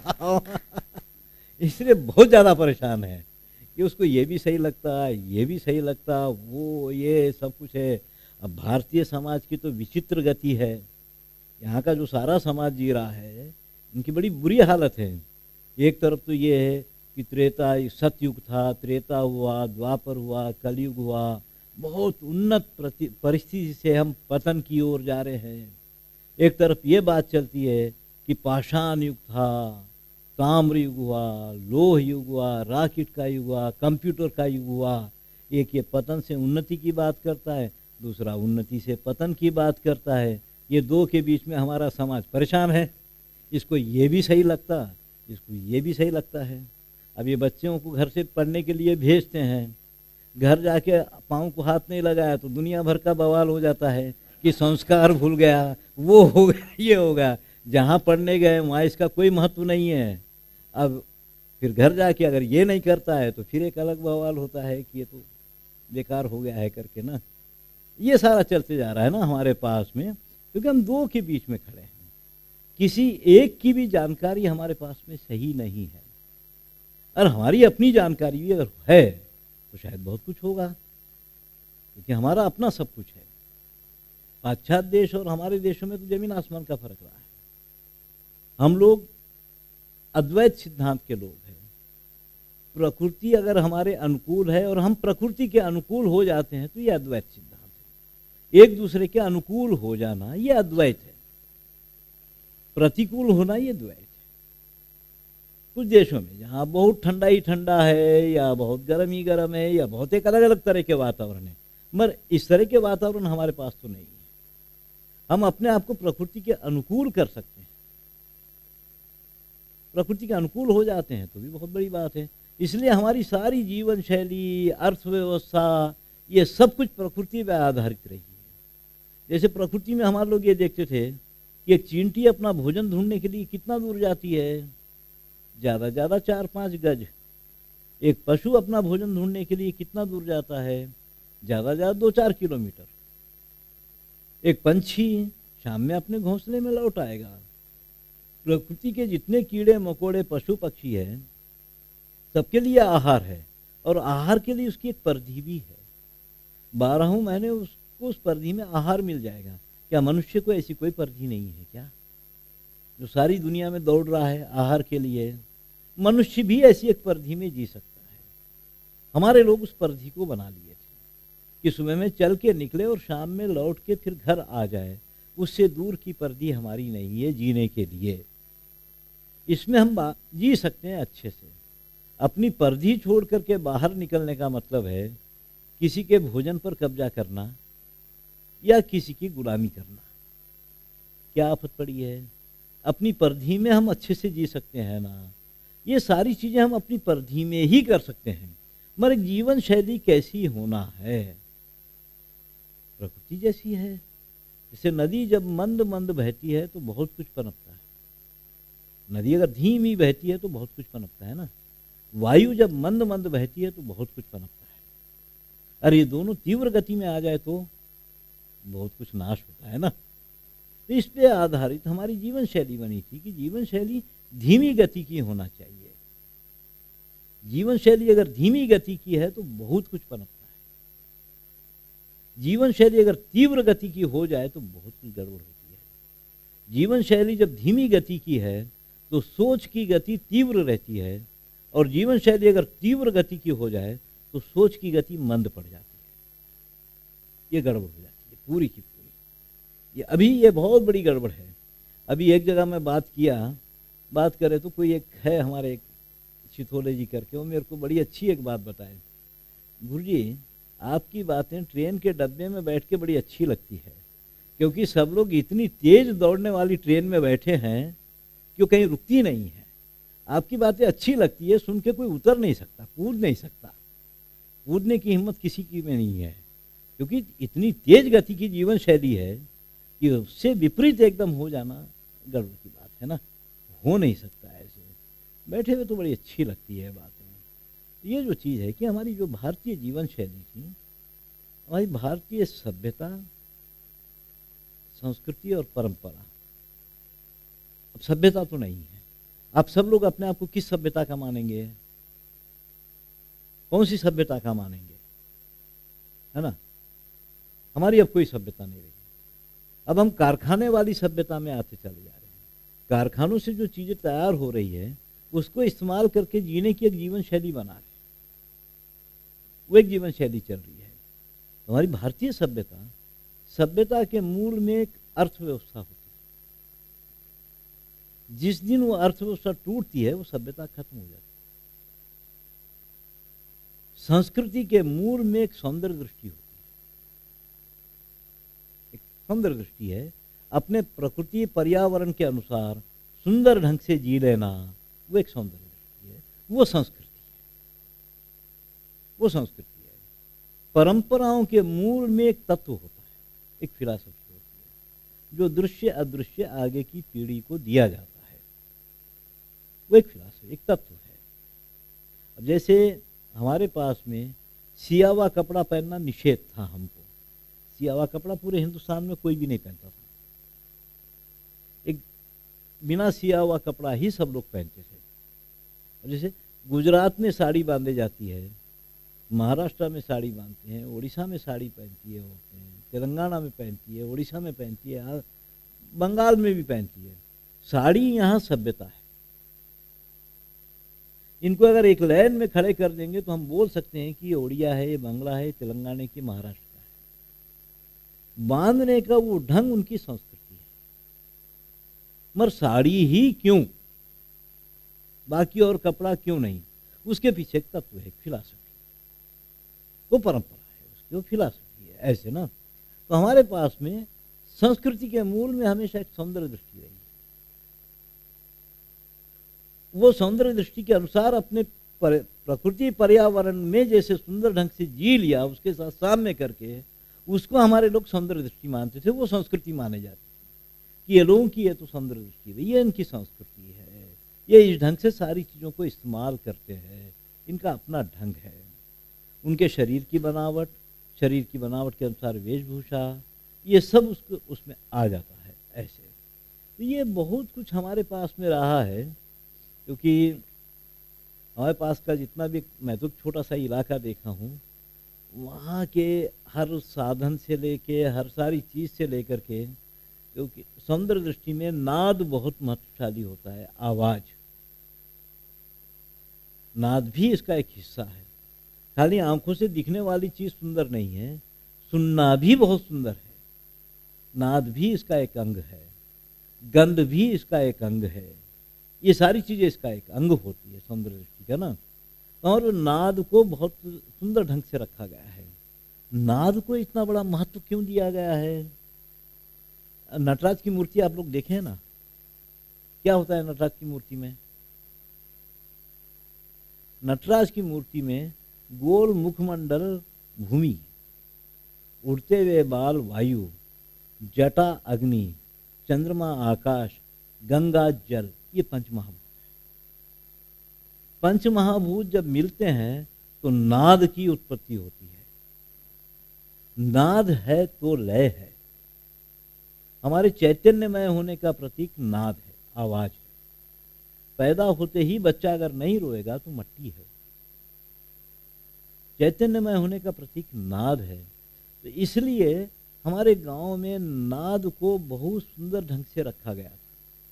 इसलिए बहुत ज्यादा परेशान है कि उसको ये भी सही लगता, ये भी सही लगता, वो ये सब कुछ है। अब भारतीय समाज की तो विचित्र गति है, यहाँ का जो सारा समाज जी रहा है इनकी बड़ी बुरी हालत है। एक तरफ तो ये है कि त्रेता सतयुग था, त्रेता हुआ, द्वापर हुआ, कलयुग हुआ, बहुत उन्नत परिस्थिति से हम पतन की ओर जा रहे हैं। एक तरफ ये बात चलती है कि पाषाण युग था, ताम्र युग हुआ, लोह युग हुआ, रॉकेट का युग हुआ, कंप्यूटर का युग हुआ। एक ये पतन से उन्नति की बात करता है, दूसरा उन्नति से पतन की बात करता है। ये दो के बीच में हमारा समाज परेशान है, इसको ये भी सही लगता, इसको ये भी सही लगता है। अब ये बच्चों को घर से पढ़ने के लिए भेजते हैं, घर जाके पाँव को हाथ नहीं लगाया तो दुनिया भर का बवाल हो जाता है कि संस्कार भूल गया, वो हो गया, ये हो गया। जहाँ पढ़ने गए वहाँ इसका कोई महत्व नहीं है। अब फिर घर जाके अगर ये नहीं करता है तो फिर एक अलग बवाल होता है कि ये तो बेकार हो गया है करके ना। ये सारा चलते जा रहा है ना हमारे पास में, क्योंकि हम दो के बीच में खड़े हैं। किसी एक की भी जानकारी हमारे पास में सही नहीं है, और हमारी अपनी जानकारी भी अगर है तो शायद बहुत कुछ होगा, क्योंकि हमारा अपना सब कुछ है। पाश्चात्य देश और हमारे देशों में तो जमीन आसमान का फर्क रहा है। हम लोग अद्वैत सिद्धांत के लोग हैं। प्रकृति अगर हमारे अनुकूल है और हम प्रकृति के अनुकूल हो जाते हैं तो ये अद्वैत सिद्धांत है। एक दूसरे के अनुकूल हो जाना ये अद्वैत है, प्रतिकूल होना ये द्वैत है। कुछ देशों में जहाँ बहुत ठंडा ही ठंडा है, या बहुत गर्म ही गर्म है, या बहुत एक अलग अलग तरह के वातावरण है, मगर इस तरह के वातावरण हमारे पास तो नहीं है। हम अपने आप को प्रकृति के अनुकूल कर सकते हैं, प्रकृति के अनुकूल हो जाते हैं तो भी बहुत बड़ी बात है। इसलिए हमारी सारी जीवन शैली, अर्थव्यवस्था, ये सब कुछ प्रकृति पर आधारित रही है। जैसे प्रकृति में हमारे लोग ये देखते थे कि एक चींटी अपना भोजन ढूंढने के लिए कितना दूर जाती है, ज़्यादा ज़्यादा 4-5 गज। एक पशु अपना भोजन ढूंढने के लिए कितना दूर जाता है, ज़्यादा ज़्यादा 2-4 किलोमीटर। एक पंछी शाम में अपने घोंसले में लौट आएगा। प्रकृति के जितने कीड़े मकोड़े पशु पक्षी हैं सबके लिए आहार है, और आहार के लिए उसकी एक परिधि भी है। 12 महीने उसको उस परिधि में आहार मिल जाएगा। क्या मनुष्य को ऐसी कोई परिधि नहीं है क्या, जो सारी दुनिया में दौड़ रहा है आहार के लिए? मनुष्य भी ऐसी एक परिधि में जी सकता है। हमारे लोग उस परिधि को बना लिए थे कि सुबह में चल के निकले और शाम में लौट के फिर घर आ जाए। उससे दूर की परिधि हमारी नहीं है जीने के लिए। इसमें हम जी सकते हैं अच्छे से। अपनी परिधि छोड़ करके बाहर निकलने का मतलब है किसी के भोजन पर कब्जा करना या किसी की गुलामी करना। क्या आफत पड़ी है? अपनी परिधि में हम अच्छे से जी सकते हैं ना। ये सारी चीजें हम अपनी परिधि में ही कर सकते हैं, मगर जीवन शैली कैसी होना है? प्रकृति जैसी है। जैसे नदी जब मंद मंद बहती है तो बहुत कुछ पनपता है। नदी अगर धीमी बहती है तो बहुत कुछ पनपता है ना। वायु जब मंद मंद बहती है तो बहुत कुछ पनपता है। अरे ये दोनों तीव्र गति में आ जाए तो बहुत कुछ नाश होता है ना। तो इस पे आधारित हमारी जीवन शैली बनी थी कि जीवन शैली धीमी गति की होना चाहिए। जीवन शैली अगर धीमी गति की है तो बहुत कुछ पनपता है। जीवन शैली अगर तीव्र गति की हो जाए तो बहुत कुछ गड़बड़ होती है। जीवन शैली जब धीमी गति की है तो सोच की गति तीव्र रहती है, और जीवन शैली अगर तीव्र गति की हो जाए तो सोच की गति मंद पड़ जाती है। ये गड़बड़ हो जाती है पूरी की पूरी। ये बहुत बड़ी गड़बड़ है। अभी एक जगह मैं बात करे तो कोई एक है हमारे एक चिथोले जी करके, वो मेरे को बड़ी अच्छी एक बात बताए। गुरुजी आपकी बातें ट्रेन के डब्बे में बैठ के बड़ी अच्छी लगती है, क्योंकि सब लोग इतनी तेज दौड़ने वाली ट्रेन में बैठे हैं कि वो कहीं रुकती नहीं है। आपकी बातें अच्छी लगती है, सुन के कोई उतर नहीं सकता, कूद नहीं सकता। कूदने की हिम्मत किसी की में नहीं है। क्योंकि इतनी तेज गति की जीवन शैली है कि उससे विपरीत एकदम हो जाना गड़बड़ की बात है ना, हो नहीं सकता ऐसे। बैठे हुए तो बड़ी अच्छी लगती है बातें। ये जो चीज़ है कि हमारी जो भारतीय जीवन शैली थी, हमारी भारतीय सभ्यता, संस्कृति और परंपरा, अब सभ्यता तो नहीं है। आप सब लोग अपने आप को किस सभ्यता का मानेंगे? कौन सी सभ्यता का मानेंगे? है ना, हमारी अब कोई सभ्यता नहीं रही। अब हम कारखाने वाली सभ्यता में आते चले जा रहे हैं। कारखानों से जो चीजें तैयार हो रही है उसको इस्तेमाल करके जीने की एक जीवन शैली बना रहे हैं, वो एक जीवन शैली चल रही है। हमारी भारतीय सभ्यता, सभ्यता के मूल में एक अर्थव्यवस्था होती है। जिस दिन वो अर्थव्यवस्था टूटती है वो सभ्यता खत्म हो जाती है। संस्कृति के मूल में एक सौंदर्य दृष्टि होती है, एक सौंदर्य दृष्टि है, अपने प्रकृति पर्यावरण के अनुसार सुंदर ढंग से जी लेना, वो एक सौंदर्य दृष्टि है, वो संस्कृति है, वो संस्कृति है। परंपराओं के मूल में एक तत्व होता है, एक फिलॉसफी होती है, जो दृश्य अदृश्य आगे की पीढ़ी को दिया जाता है, वो एक फिलॉसफी, एक तत्व है। अब जैसे हमारे पास में सिया हुआ कपड़ा पहनना निषेध था हमको, सिया हुआ कपड़ा पूरे हिंदुस्तान में कोई भी नहीं पहनता था, एक बिना सिया हुआ कपड़ा ही सब लोग पहनते थे। जैसे गुजरात में साड़ी बांधे जाती है, महाराष्ट्र में साड़ी बांधते हैं, उड़ीसा में साड़ी पहनती है औरतें, तेलंगाना में पहनती है, उड़ीसा में पहनती है, बंगाल में भी पहनती है। साड़ी यहाँ सभ्यता है। इनको अगर एक लाइन में खड़े कर देंगे तो हम बोल सकते हैं कि ये उड़िया है, ये बांग्ला है, तेलंगाना की, महाराष्ट्र का है। बांधने का वो ढंग उनकी संस्कृति है। मगर साड़ी ही क्यों, बाकी और कपड़ा क्यों नहीं? उसके पीछे एक तत्व है, फिलॉसफी, वो परंपरा है उसकी, वो फिलॉसफी है। ऐसे ना, तो हमारे पास में संस्कृति के मूल में हमेशा एक सौंदर्य दृष्टि रही है। वो सौंदर्य दृष्टि के अनुसार अपने प्रकृति पर्यावरण में जैसे सुंदर ढंग से जी लिया, उसके साथ सामने करके उसको हमारे लोग सौंदर्य दृष्टि मानते थे, वो संस्कृति माने जाती थी कि ये लोगों की, ये तो सौंदर्य दृष्टि है, ये इनकी संस्कृति है, ये इस ढंग से सारी चीज़ों को इस्तेमाल करते हैं, इनका अपना ढंग है। उनके शरीर की बनावट के अनुसार वेशभूषा, ये सब उसको उसमें आ जाता है। ऐसे तो ये बहुत कुछ हमारे पास में रहा है, क्योंकि हमारे पास का जितना भी, मैं तो छोटा सा इलाका देखा हूँ, वहाँ के हर साधन से लेके, हर सारी चीज़ से लेकर के, क्योंकि सौंदर्य दृष्टि में नाद बहुत महत्वशाली होता है। आवाज़, नाद भी इसका एक हिस्सा है। खाली आंखों से दिखने वाली चीज़ सुंदर नहीं है, सुनना भी बहुत सुंदर है। नाद भी इसका एक अंग है, गंध भी इसका एक अंग है, ये सारी चीज़ें इसका एक अंग होती है सौंदर्य दृष्टि का ना। और नाद को बहुत सुंदर ढंग से रखा गया है। नाद को इतना बड़ा महत्व क्यों दिया गया है? नटराज की मूर्ति आप लोग देखें ना, क्या होता है नटराज की मूर्ति में? नटराज की मूर्ति में गोल मुखमंडल भूमि, उड़ते हुए बाल वायु, जटा अग्नि, चंद्रमा आकाश, गंगा जल, ये पंचमहाभूत है। पंचमहाभूत जब मिलते हैं तो नाद की उत्पत्ति होती है। नाद है तो लय है। हमारे चैतन्यमय होने का प्रतीक नाद है, आवाज है। पैदा होते ही बच्चा अगर नहीं रोएगा तो मट्टी है। चैतन्यमय होने का प्रतीक नाद है। तो इसलिए हमारे गांव में नाद को बहुत सुंदर ढंग से रखा गया था।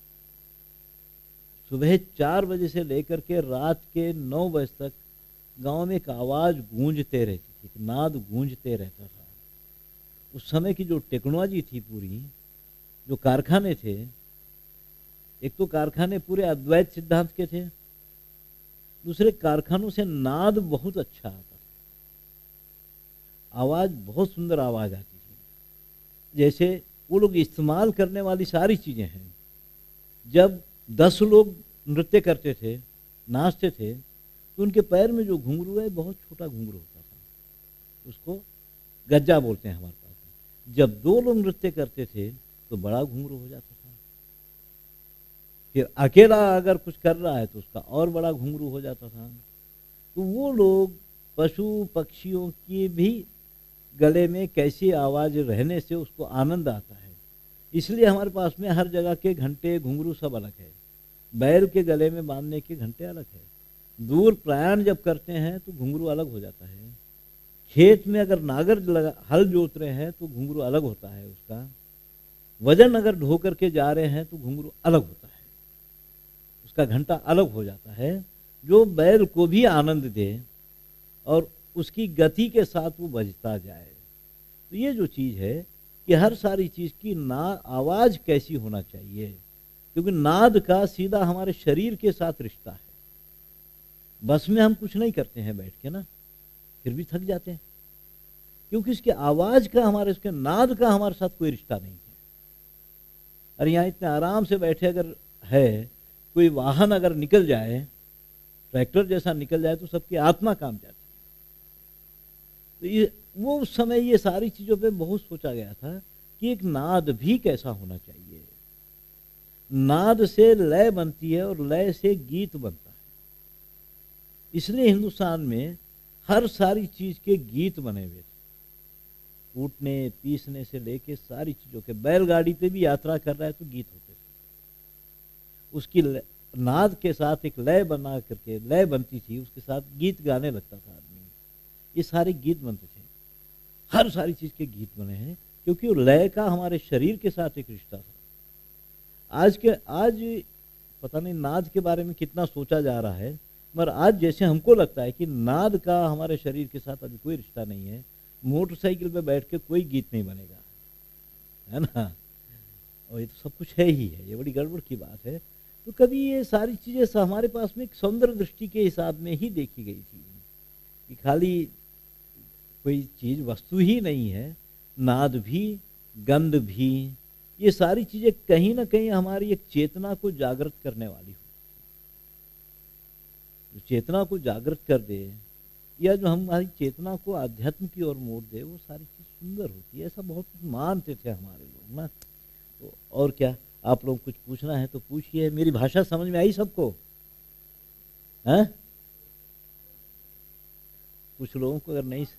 सुबह 4 बजे से लेकर के रात के 9 बजे तक गांव में एक आवाज गूंजते रहती थी, नाद गूंजते रहता था। उस समय की जो टेक्नोलॉजी थी पूरी, जो कारखाने थे, एक तो कारखाने पूरे अद्वैत सिद्धांत के थे, दूसरे कारखानों से नाद बहुत अच्छा आता था, आवाज बहुत सुंदर आवाज आती थी। जैसे वो लोग इस्तेमाल करने वाली सारी चीजें हैं। जब 10 लोग नृत्य करते थे, नाचते थे, तो उनके पैर में जो घुंघरू है बहुत छोटा घुंघरू होता था, उसको गज्जा बोलते हैं हमारे पास में। जब दो लोग नृत्य करते थे तो बड़ा घुंघरू हो जाता था, फिर अकेला अगर कुछ कर रहा है तो उसका और बड़ा घुंघरू हो जाता था। तो वो लोग पशु पक्षियों की भी गले में कैसी आवाज रहने से उसको आनंद आता है, इसलिए हमारे पास में हर जगह के घंटे घुंघरू सब अलग है। बैल के गले में बांधने के घंटे अलग है, दूर प्रयाण जब करते हैं तो घुंघरू अलग हो जाता है, खेत में अगर नागर हल जोत रहे हैं तो घुंघरू अलग होता है उसका, वजन अगर ढो करके जा रहे हैं तो घुंघरू अलग होता है, उसका घंटा अलग हो जाता है, जो बैल को भी आनंद दे और उसकी गति के साथ वो बजता जाए। तो ये जो चीज है कि हर सारी चीज की आवाज कैसी होना चाहिए, क्योंकि नाद का सीधा हमारे शरीर के साथ रिश्ता है। बस में हम कुछ नहीं करते हैं बैठ के ना, फिर भी थक जाते हैं, क्योंकि इसके आवाज का हमारे, इसके नाद का हमारे साथ कोई रिश्ता नहीं है। और यहाँ इतने आराम से बैठे अगर है, कोई वाहन अगर निकल जाए, ट्रैक्टर जैसा निकल जाए तो सबकी आत्मा काम जाती है। तो ये वो उस समय ये सारी चीजों पे बहुत सोचा गया था कि एक नाद भी कैसा होना चाहिए। नाद से लय बनती है और लय से गीत बनता है, इसलिए हिंदुस्तान में हर सारी चीज के गीत बने हुए थे, कूटने पीसने से लेके सारी चीजों के। बैलगाड़ी पे भी यात्रा कर रहा है तो गीत होते थे, उसकी नाद के साथ एक लय बना करके लय बनती थी, उसके साथ गीत गाने लगता था आदमी। ये सारे गीत बनते थे, हर सारी चीज के गीत बने हैं, क्योंकि वो लय का हमारे शरीर के साथ एक रिश्ता था। आज पता नहीं नाद के बारे में कितना सोचा जा रहा है, मगर आज जैसे हमको लगता है कि नाद का हमारे शरीर के साथ अभी कोई रिश्ता नहीं है, मोटरसाइकिल पे बैठ के कोई गीत नहीं बनेगा, है ना। और ये तो सब कुछ है ही है, ये बड़ी गड़बड़ की बात है। तो कभी ये सारी चीजें हमारे पास में एक सौंदर्य दृष्टि के हिसाब में ही देखी गई थी कि खाली कोई चीज वस्तु ही नहीं है, नाद भी, गंध भी, ये सारी चीजें कहीं ना कहीं हमारी एक चेतना को जागृत करने वाली हो, जो चेतना को जागृत कर दे, या जो हमारी चेतना को आध्यात्म की ओर मोड़ दे, वो सारी चीज सुंदर होती है। ऐसा बहुत कुछ मानते थे हमारे लोग ना। तो और क्या, आप लोग कुछ पूछना है तो पूछिए। मेरी भाषा समझ में आई सबको? हैं? कुछ लोगों को अगर नहीं,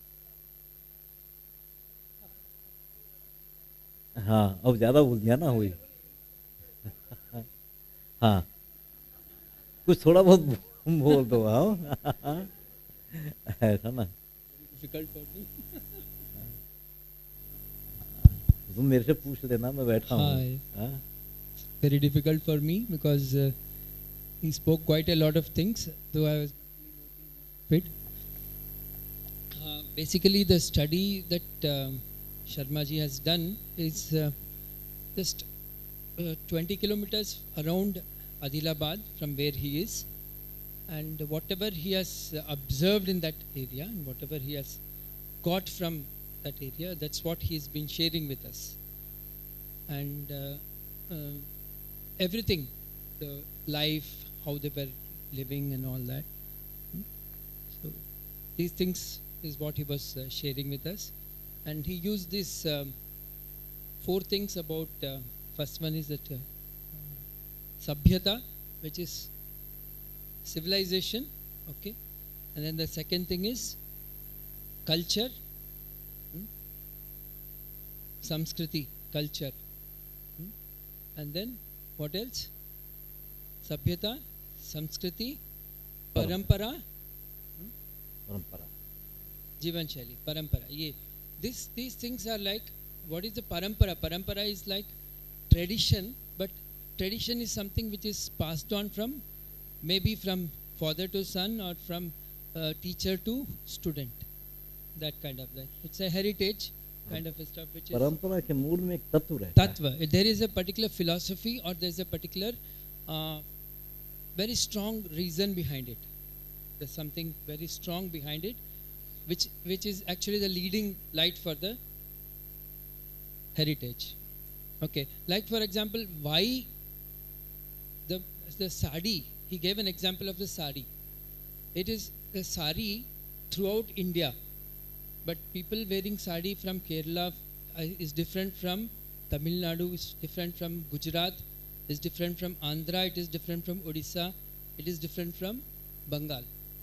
हाँ अब ज्यादा बोल दिया ना हुई। हाँ कुछ थोड़ा बहुत बोल दो। हाँ ऐसा ना, डिफिकल्ट फॉर मी। तुम मेरे से पूछ लेना, मैं बैठा हूँ। Very difficult for me because he spoke quite a lot of things, though I was fit. Basically, the study that Sharma ji has done is just 20 kilometers around Adilabad from where he is, and whatever he has observed in that area and whatever he has got from that area, that's what he's been sharing with us. And everything, the life, how they were living and all that. So these things is what he was sharing with us. And he used these 4 things about, first one is that Sabhyata, which is civilization, okay. And then the second thing is culture, Samskriti, culture. And then what else? Sabhyata, Samskriti, Parampara, Jivan Shaili, Parampara. These things are like, what is the Parampara? Parampara is like tradition, but tradition is something which is passed on from, maybe from father to son or from teacher to student. That kind of that. It's a heritage kind of stuff which is परंपरा के मूल में एक तत्व रहता है। Tattva. There is a particular philosophy or there is a particular very strong reason behind it. There's something very strong behind it, which is actually the leading light for the heritage. Okay, like for example, why the sari? He gave an example of the sari. It is the sari throughout India. but people wearing sari from Kerala is different from Tamil Nadu, is different from Gujarat, is different from Andhra, it is different from Odisha, it is different from Bengal.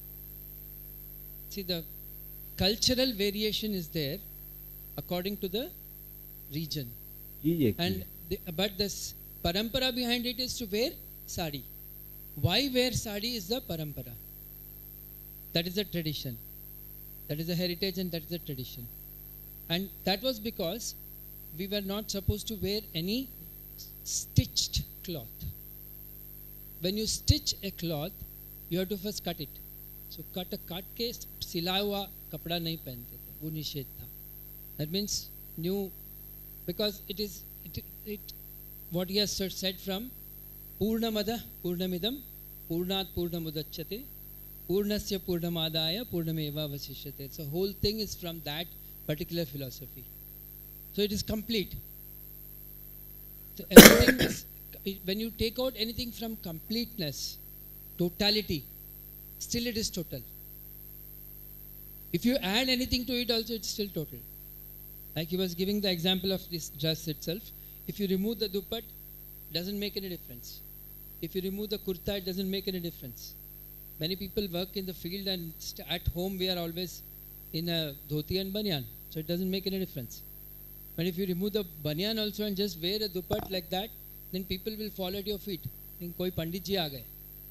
See, the cultural variation is there according to the region. And but this parampara behind it is to wear sari. Why wear sari is the parampara. That is the tradition. That is the heritage and that is the tradition. And that was because we were not supposed to wear any stitched cloth. When you stitch a cloth, you have to first cut it. So cut के सिला हुआ कपड़ा नहीं पहनते थे, वो निषेध था. That means new, because it is what he has said from Purnamada Purnamidam Purnat Purnamudachyate Purnasya Purnamadaya Purnameva Vasishyate. So whole thing is from that particular philosophy. So it is complete. So everything is, when you take out anything from completeness, totality, still it is total. If you add anything to it also, it's still total. Like he was giving the example of this dress itself. If you remove the dupatta, doesn't make any difference. If you remove the kurta, it doesn't make any difference. Many people work in the field and at home we are always in a dhoti and banyan. So it doesn't make any difference. But if you remove the banyan also and just wear a dupatta like that, then people will fall at your feet. Think koi pandit ji aa gaye.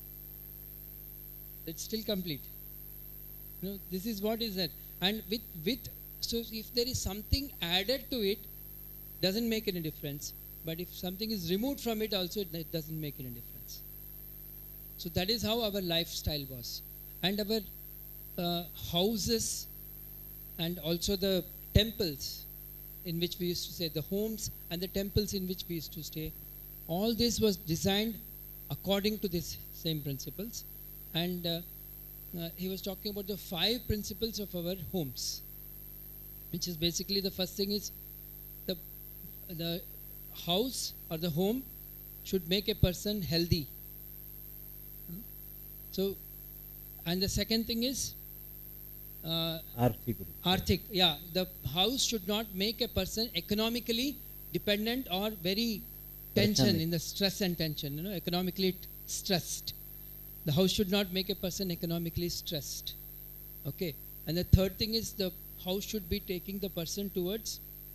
It's still complete. You know, this is what is that. And so if there is something added to it, doesn't make any difference. But if something is removed from it also, it doesn't make any difference. So that is how our lifestyle was. And our houses and also the temples in which we used to stay, the homes and the temples in which we used to stay, all this was designed according to these same principles. And he was talking about the 5 principles of our homes, which is basically the first thing is the house or the home should make a person healthy. So, and the second thing is Arthik. Yeah, the house should not make a person economically dependent or very tension in the stress and tension. You know, economically stressed. The house should not make a person economically stressed. Okay. And the third thing is the house should be taking the person towards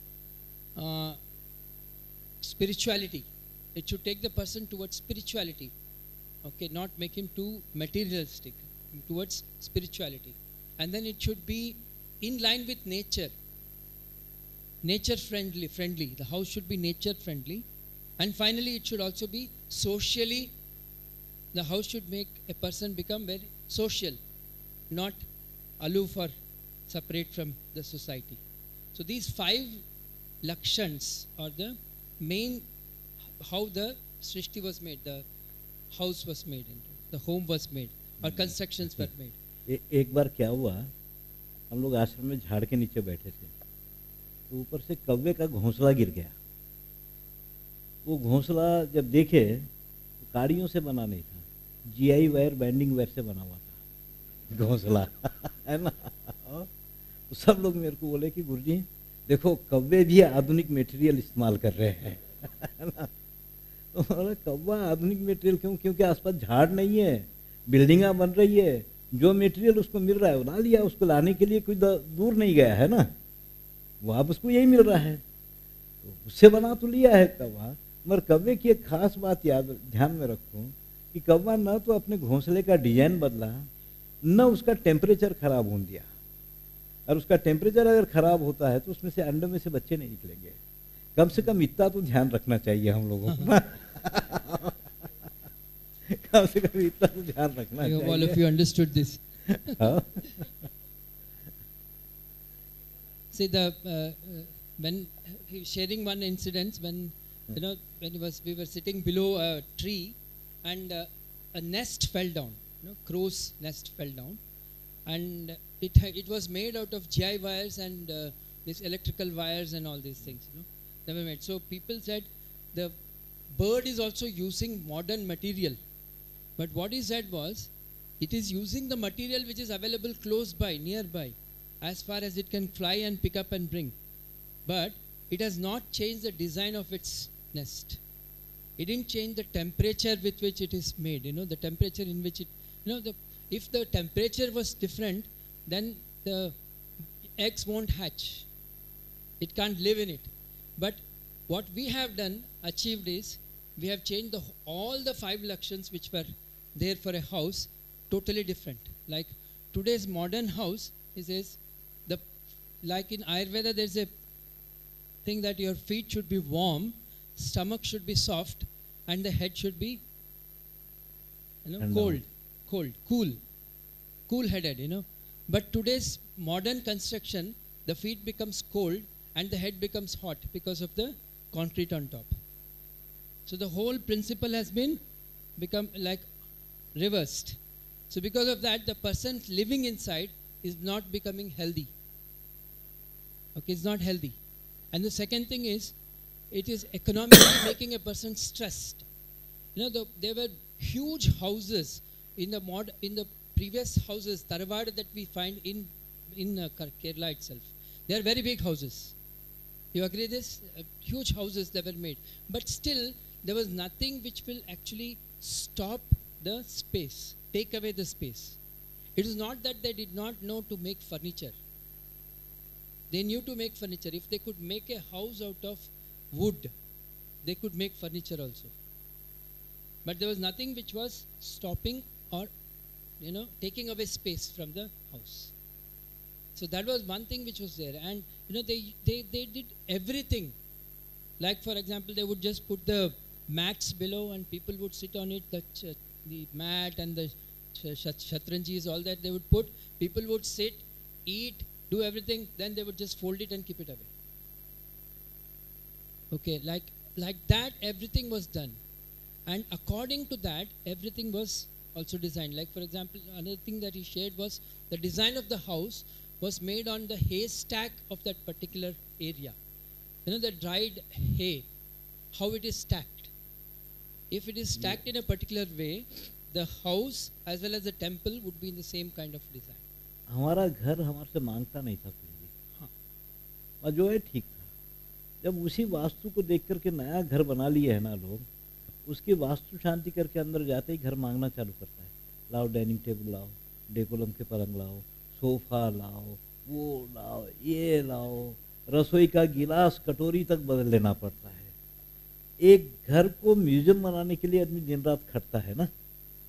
spirituality. It should take the person towards spirituality. Okay, not make him too materialistic, towards spirituality. And then it should be in line with nature. Nature friendly. The house should be nature friendly. And finally, it should also be socially. The house should make a person become very social, not aloof or separate from the society. So these 5 lakshans are the main, how the Srishti was made, the house was made, the home was made, or constructions were made. एक बार क्या हुआ, हम लोग आश्रम में झाड़ के नीचे बैठे थे, तो ऊपर से कौवे का घोंसला गिर गया. वो घोंसला जब देखे तो काड़ियों से बना नहीं था, GI वायर बैंडिंग वायर से बना हुआ था घोंसला है ना. तो सब लोग मेरे को बोले कि गुरुजी देखो कौवे भी आधुनिक मटेरियल इस्तेमाल कर रहे हैं है ना. तो बोला कौवा आधुनिक मटेरियल क्यों? क्योंकि आसपास झाड़ नहीं है, बिल्डिंगा बन रही है, जो मटेरियल उसको मिल रहा है वो ला लिया, उसको लाने के लिए कोई दूर नहीं गया है ना, वो अब उसको यही मिल रहा है, तो उससे बना तो लिया है कौवा. मगर कौवे की एक खास बात ध्यान में रखो कि कौवा न तो अपने घोंसले का डिजाइन बदला, न उसका टेम्परेचर खराब हो दिया. और उसका टेम्परेचर अगर खराब होता है तो उसमें से अंडों में से बच्चे नहीं निकलेंगे. कम से कम इतना तो ध्यान रखना चाहिए हम लोगों को. कम से कम इतना तो ध्यान रखना चाहिए. All of you understood this. See, when he was sharing one incident, when you know, when we were sitting below a tree and a nest fell down, you know, crow's nest fell down, and it was made out of GI wires and these electrical wires and all these things, you know, they were made. So people said the bird is also using modern material, but what he said was it is using the material which is available close by, nearby. as far as it can fly and pick up and bring. But it has not changed the design of its nest. It didn't change the temperature with which it is made, the temperature in which it, if the temperature was different, then the eggs won't hatch. It can't live in it. But what we have done, achieved is, we have changed all the 5 Lakshans which were there for a house, totally different. Like today's modern house is like in Ayurveda, there's a thing that your feet should be warm, stomach should be soft, and the head should be cool headed, But today's modern construction, the feet becomes cold and the head becomes hot because of the concrete on top. So the whole principle has become like reversed. So because of that, the person living inside is not becoming healthy. Okay, it's not healthy. And the second thing is, it is economically making a person stressed. There were huge houses in the previous houses, Tharwad, that we find in Kerala itself. They are very big houses. You agree this? Huge houses that were made. But still, there was nothing which will actually stop the space, take away the space. It is not that they did not know to make furniture. They knew to make furniture. If they could make a house out of wood, they could make furniture also. But there was nothing which was stopping or taking away space from the house. So that was one thing which was there. And they did everything. Like for example, they would just put the mats below and people would sit on it, the mat and the shatranjis, all that they would put. People would sit, eat, do everything, then they would just fold it and keep it away. Okay, like that everything was done. And according to that, everything was also designed. Like for example, another thing that he shared was the design of the house was made on the haystack of that particular area. The dried hay, how it is stacked. If it is stacked in a particular way, the house as well as the temple would be in the same kind of design. हमारा घर हमारे से मांगता नहीं था कुछ भी, हाँ, और जो है ठीक था. जब उसी वास्तु को देख करके नया घर बना लिए है ना लोग, उसकी वास्तु शांति करके अंदर जाते ही घर मांगना चालू करता है. लाओ डाइनिंग टेबल लाओ, डेकोलम के पलंग लाओ, सोफा लाओ, वो लाओ, ये लाओ, रसोई का गिलास कटोरी तक बदल लेना पड़ता है. एक घर को म्यूजियम बनाने के लिए आदमी दिन रात खटता है ना,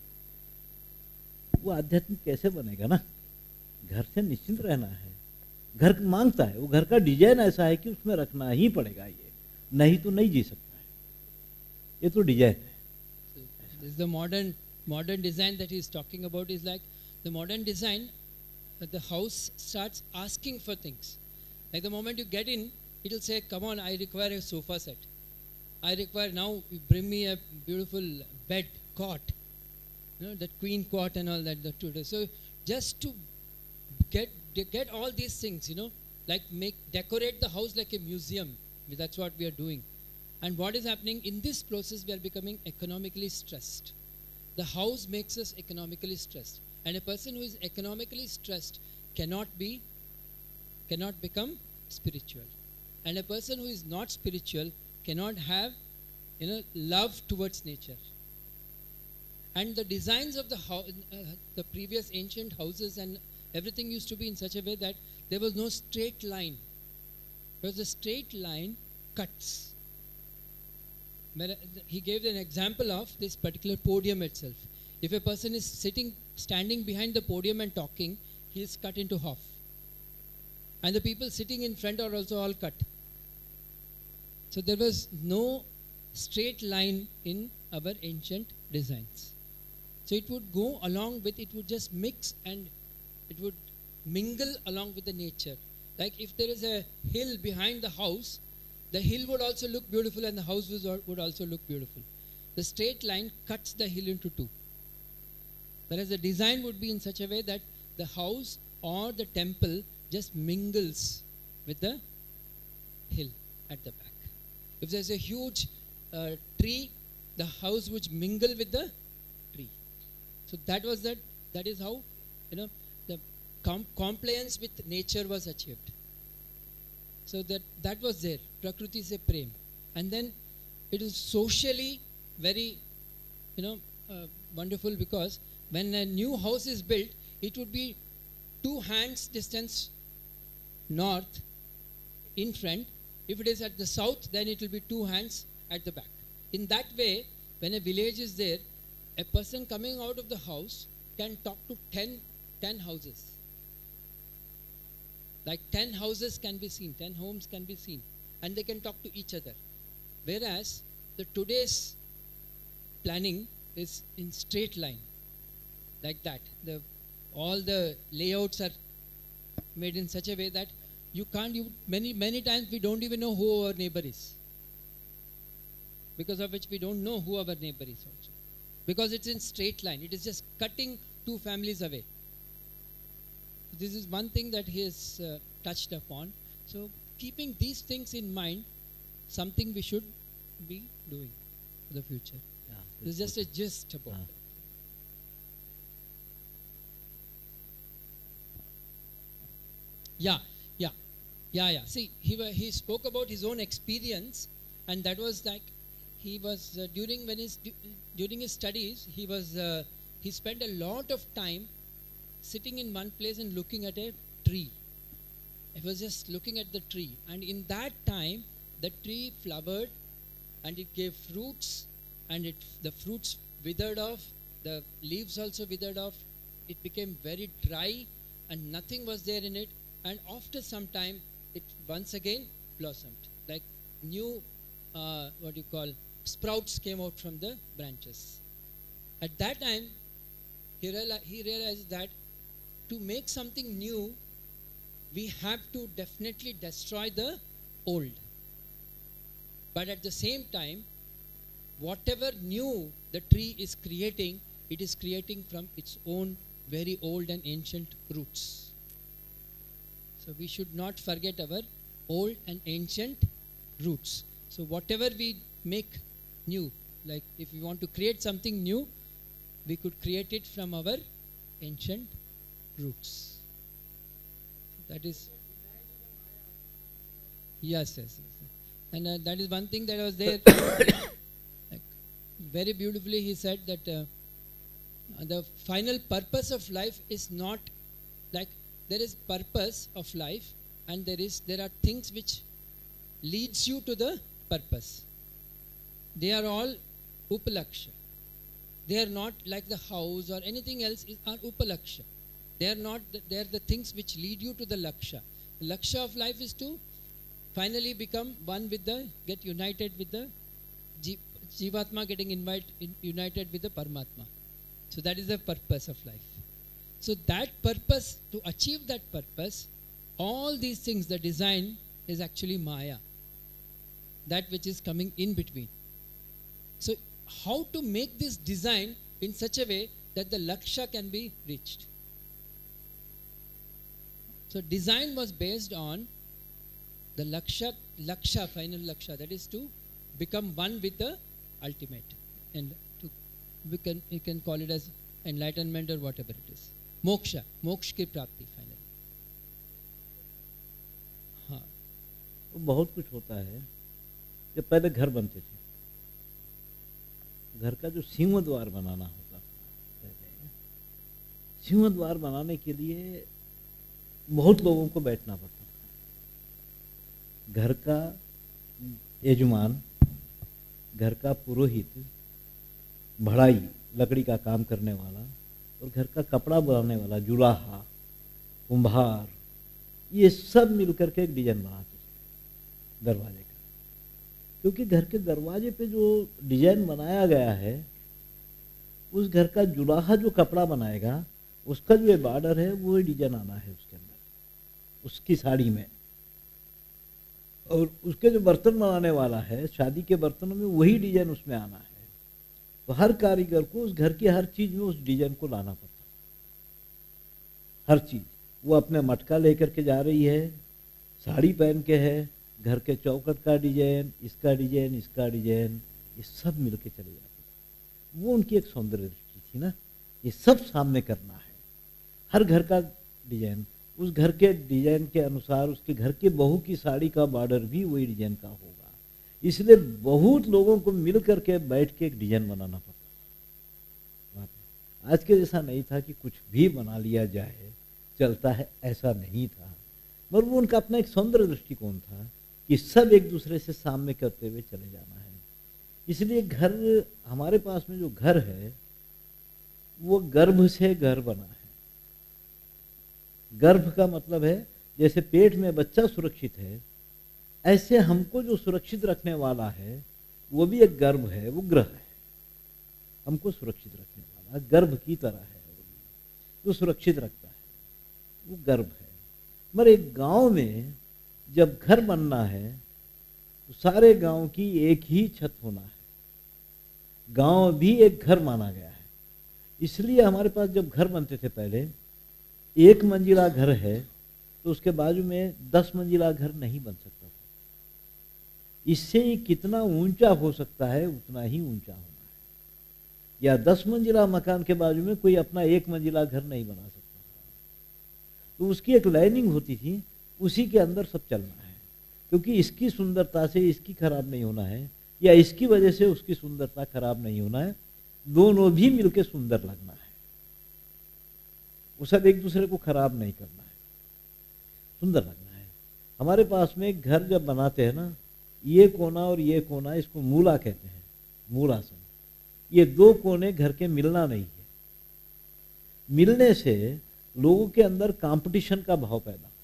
वो आध्यात्मिक कैसे बनेगा ना. घर से निश्चिंत रहना है. घर मांगता है, वो घर का डिजाइन ऐसा है कि उसमें रखना ही पड़ेगा, ये नहीं तो नहीं जी सकता है. ये तो डिजाइन है. This is the modern design that he is talking about. Is like the modern design that the house starts asking for things. Like the moment you get in, it will say, come on, I require a sofa set. I require now, you bring me a beautiful bed, cot, that queen cot and all that. So just to get all these things, like decorate the house like a museum. That's what we are doing. And what is happening in this process, we are becoming economically stressed. The house makes us economically stressed. And a person who is economically stressed cannot become spiritual. And a person who is not spiritual cannot have, love towards nature. And the designs of the previous ancient houses and everything used to be in such a way that there was no straight line. Because the straight line cuts. He gave an example of this particular podium itself. If a person is standing behind the podium and talking, he is cut into half. And the people sitting in front are also all cut. So there was no straight line in our ancient designs. So it would go along with, it would just mix and it would mingle along with the nature. Like if there is a hill behind the house, the hill would also look beautiful and the house would also look beautiful. The straight line cuts the hill into two. Whereas the design would be in such a way that the house or the temple just mingles with the hill at the back. If there's a huge tree, the house would mingle with the tree. So that is how, the compliance with nature was achieved. So that was there. Prakriti se prem. And then it is socially very, wonderful, because when a new house is built, it would be 2 hands distance north in front. If it is at the south, then it will be 2 hands at the back. In that way, when a village is there, a person coming out of the house can talk to 10 houses. Like 10 houses can be seen, 10 homes can be seen, and they can talk to each other. Whereas the today's planning is in straight line, like that. All the layouts are made in such a way that many times we don't even know who our neighbor is. Because of which we don't know who our neighbor is also. Because it's in straight line. It is just cutting 2 families away. This is one thing that he has touched upon. So keeping these things in mind, something we should be doing for the future. Yeah, this is just a gist about it. Yeah. See, he spoke about his own experience, and that was like he was during his studies, he spent a lot of time sitting in one place and looking at a tree. He was just looking at the tree, and in that time, the tree flowered, and it gave fruits, and the fruits withered off, the leaves also withered off. It became very dry, and nothing was there in it. And after some time, it once again blossomed, like new, sprouts came out from the branches. At that time, he realized that to make something new, we have to definitely destroy the old. But at the same time, whatever new the tree is creating, it is creating from its own very old and ancient roots. So we should not forget our old and ancient roots. So whatever we make new, like if we want to create something new, we could create it from our ancient roots. That is, yes. And that is one thing that was there. Like, very beautifully he said that the final purpose of life is not like, there is purpose of life, and there are things which leads you to the purpose. They are all upalaksha. They are not like the house or anything else are upalaksha. They are the things which lead you to the laksha. The laksha of life is to finally become one with get united with the Jivatma, getting united with the Paramatma. So that is the purpose of life. So that purpose, to achieve that purpose, all these things, the design is actually Maya, that which is coming in between. So how to make this design in such a way that the laksha can be reached? So design was based on the laksha, final laksha, that is to become one with the ultimate, and you can call it as enlightenment or whatever it is. मोक्ष की प्राप्ति फाइनल। हाँ, तो बहुत कुछ होता है। जब पहले घर बनते थे, घर का जो सिंह द्वार बनाना होता था, पहले सिंह द्वार बनाने के लिए बहुत लोगों को बैठना पड़ता था। घर का यजमान, घर का पुरोहित, बढ़ाई, लकड़ी का काम करने वाला, और घर का कपड़ा बनाने वाला, जुलाहा, कुंभार, ये सब मिलकर के एक डिजाइन बनाते थे दरवाजे का। क्योंकि घर के दरवाजे पे जो डिजाइन बनाया गया है, उस घर का जुलाहा जो कपड़ा बनाएगा, उसका जो बॉर्डर है वो डिजाइन आना है उसके अंदर, उसकी साड़ी में। और उसके जो बर्तन बनाने वाला है, शादी के बर्तनों में वही डिजाइन उसमें आना है। तो हर कारीगर को उस घर की हर चीज में उस डिजाइन को लाना पड़ता है। हर चीज वो अपने मटका लेकर के जा रही है, साड़ी पहन के है, घर के चौखट का डिजाइन, इसका डिजाइन, इसका डिजाइन, ये सब मिलके चले जाते हैं। वो उनकी एक सौंदर्य दृष्टि थी ना, ये सब सामने करना है। हर घर का डिजाइन, उस घर के डिजाइन के अनुसार उसके घर के बहू की साड़ी का बॉर्डर भी वही डिजाइन का होगा। इसलिए बहुत लोगों को मिल करके बैठ के एक डिजाइन बनाना पड़ता था। आज के जैसा नहीं था कि कुछ भी बना लिया जाए चलता है, ऐसा नहीं था। मगर वो उनका अपना एक सौंदर्य दृष्टिकोण था कि सब एक दूसरे से सामने करते हुए चले जाना है। इसलिए घर, हमारे पास में जो घर है वो गर्भ से घर बना है। गर्भ का मतलब है जैसे पेट में बच्चा सुरक्षित है, ऐसे हमको जो सुरक्षित रखने वाला है वो भी एक गर्भ है, वो ग्रह है। हमको सुरक्षित रखने वाला गर्भ की तरह है, वो सुरक्षित रखता है, वो गर्भ है। मगर एक गांव में जब घर बनना है तो सारे गांव की एक ही छत होना है। गांव भी एक घर माना गया है। इसलिए हमारे पास जब घर बनते थे पहले, एक मंजिला घर है तो उसके बाजू में 10 मंजिला घर नहीं बन सकता था। इससे ही कितना ऊंचा हो सकता है उतना ही ऊंचा होना है। या 10 मंजिला मकान के बाजू में कोई अपना 1 मंजिला घर नहीं बना सकता था। तो उसकी एक लाइनिंग होती थी, उसी के अंदर सब चलना है, क्योंकि इसकी सुंदरता से इसकी खराब नहीं होना है या इसकी वजह से उसकी सुंदरता खराब नहीं होना है, दोनों भी मिलकर सुंदर लगना है। वो सब एक दूसरे को खराब नहीं करना है, सुंदर लगना है। हमारे पास में एक घर जब बनाते हैं ना, ये कोना और ये कोना, इसको मूला कहते हैं, मूलासन। ये 2 कोने घर के मिलना नहीं है। मिलने से लोगों के अंदर कंपटीशन का भाव पैदा होता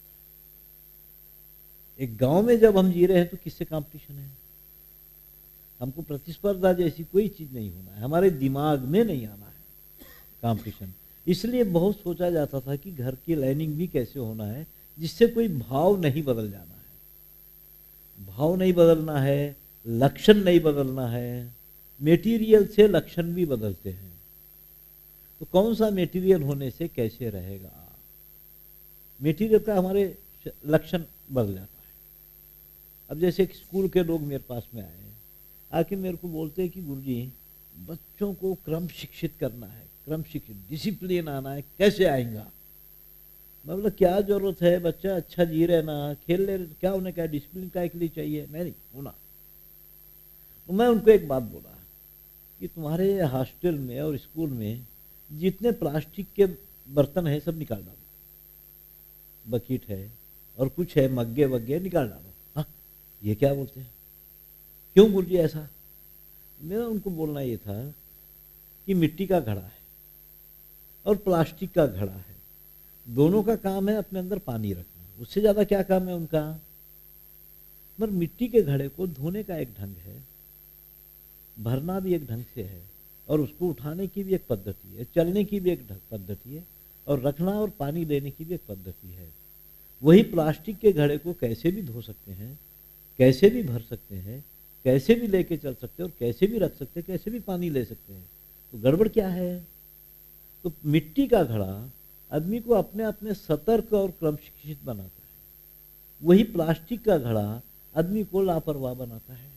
है। एक गांव में जब हम जी रहे हैं तो किससे कंपटीशन है? हमको प्रतिस्पर्धा जैसी कोई चीज नहीं होना है, हमारे दिमाग में नहीं आना है कंपटीशन। इसलिए बहुत सोचा जाता था कि घर की लाइनिंग भी कैसे होना है जिससे कोई भाव नहीं बदल जाना है। भाव नहीं बदलना है, लक्षण नहीं बदलना है। मेटीरियल से लक्षण भी बदलते हैं, तो कौन सा मेटीरियल होने से कैसे रहेगा, मेटीरियल का हमारे लक्षण बदल जाता है। अब जैसे स्कूल के लोग मेरे पास में आए, आके मेरे को बोलते हैं कि गुरुजी बच्चों को क्रम शिक्षित करना है, क्रम शिक्षित, डिसिप्लिन आना है, कैसे आएगा? मैं बोला क्या जरूरत है, बच्चा अच्छा जी रहे ना, खेल ले, क्या होने का डिसिप्लिन का एक लिए चाहिए? नहीं होना। तो मैं उनको एक बात बोला कि तुम्हारे हॉस्टल में और स्कूल में जितने प्लास्टिक के बर्तन है सब निकाल डालो, बकेट है और कुछ है मग्गे वग्गे निकाल डालो। हाँ, ये क्या बोलते हैं? क्यों गुरुजी ऐसा? मेरा उनको बोलना ये था कि मिट्टी का घड़ा है और प्लास्टिक का घड़ा है, दोनों का काम है अपने अंदर पानी रखना, उससे ज्यादा क्या काम है उनका? मगर मिट्टी के घड़े को धोने का एक ढंग है, भरना भी एक ढंग से है, और उसको उठाने की भी एक पद्धति है, चलने की भी एक पद्धति है, और रखना और पानी देने की भी एक पद्धति है। वही प्लास्टिक के घड़े को कैसे भी धो सकते हैं, कैसे भी भर सकते हैं, कैसे भी लेके चल सकते हैं और कैसे भी रख सकते हैं, कैसे भी पानी ले सकते हैं। तो गड़बड़ क्या है? तो मिट्टी का घड़ा आदमी को अपने अपने सतर्क और क्रमशिक्षित बनाता है, वही प्लास्टिक का घड़ा आदमी को लापरवाह बनाता है।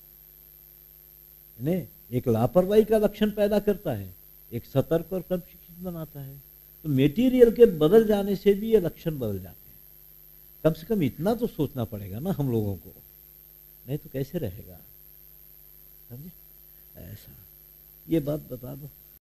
ने एक लापरवाही का लक्षण पैदा करता है, एक सतर्क और क्रमशिक्षित बनाता है। तो मेटीरियल के बदल जाने से भी ये लक्षण बदल जाते हैं। कम से कम इतना तो सोचना पड़ेगा ना हम लोगों को, नहीं तो कैसे रहेगा? समझे? ऐसा ये बात बता दो।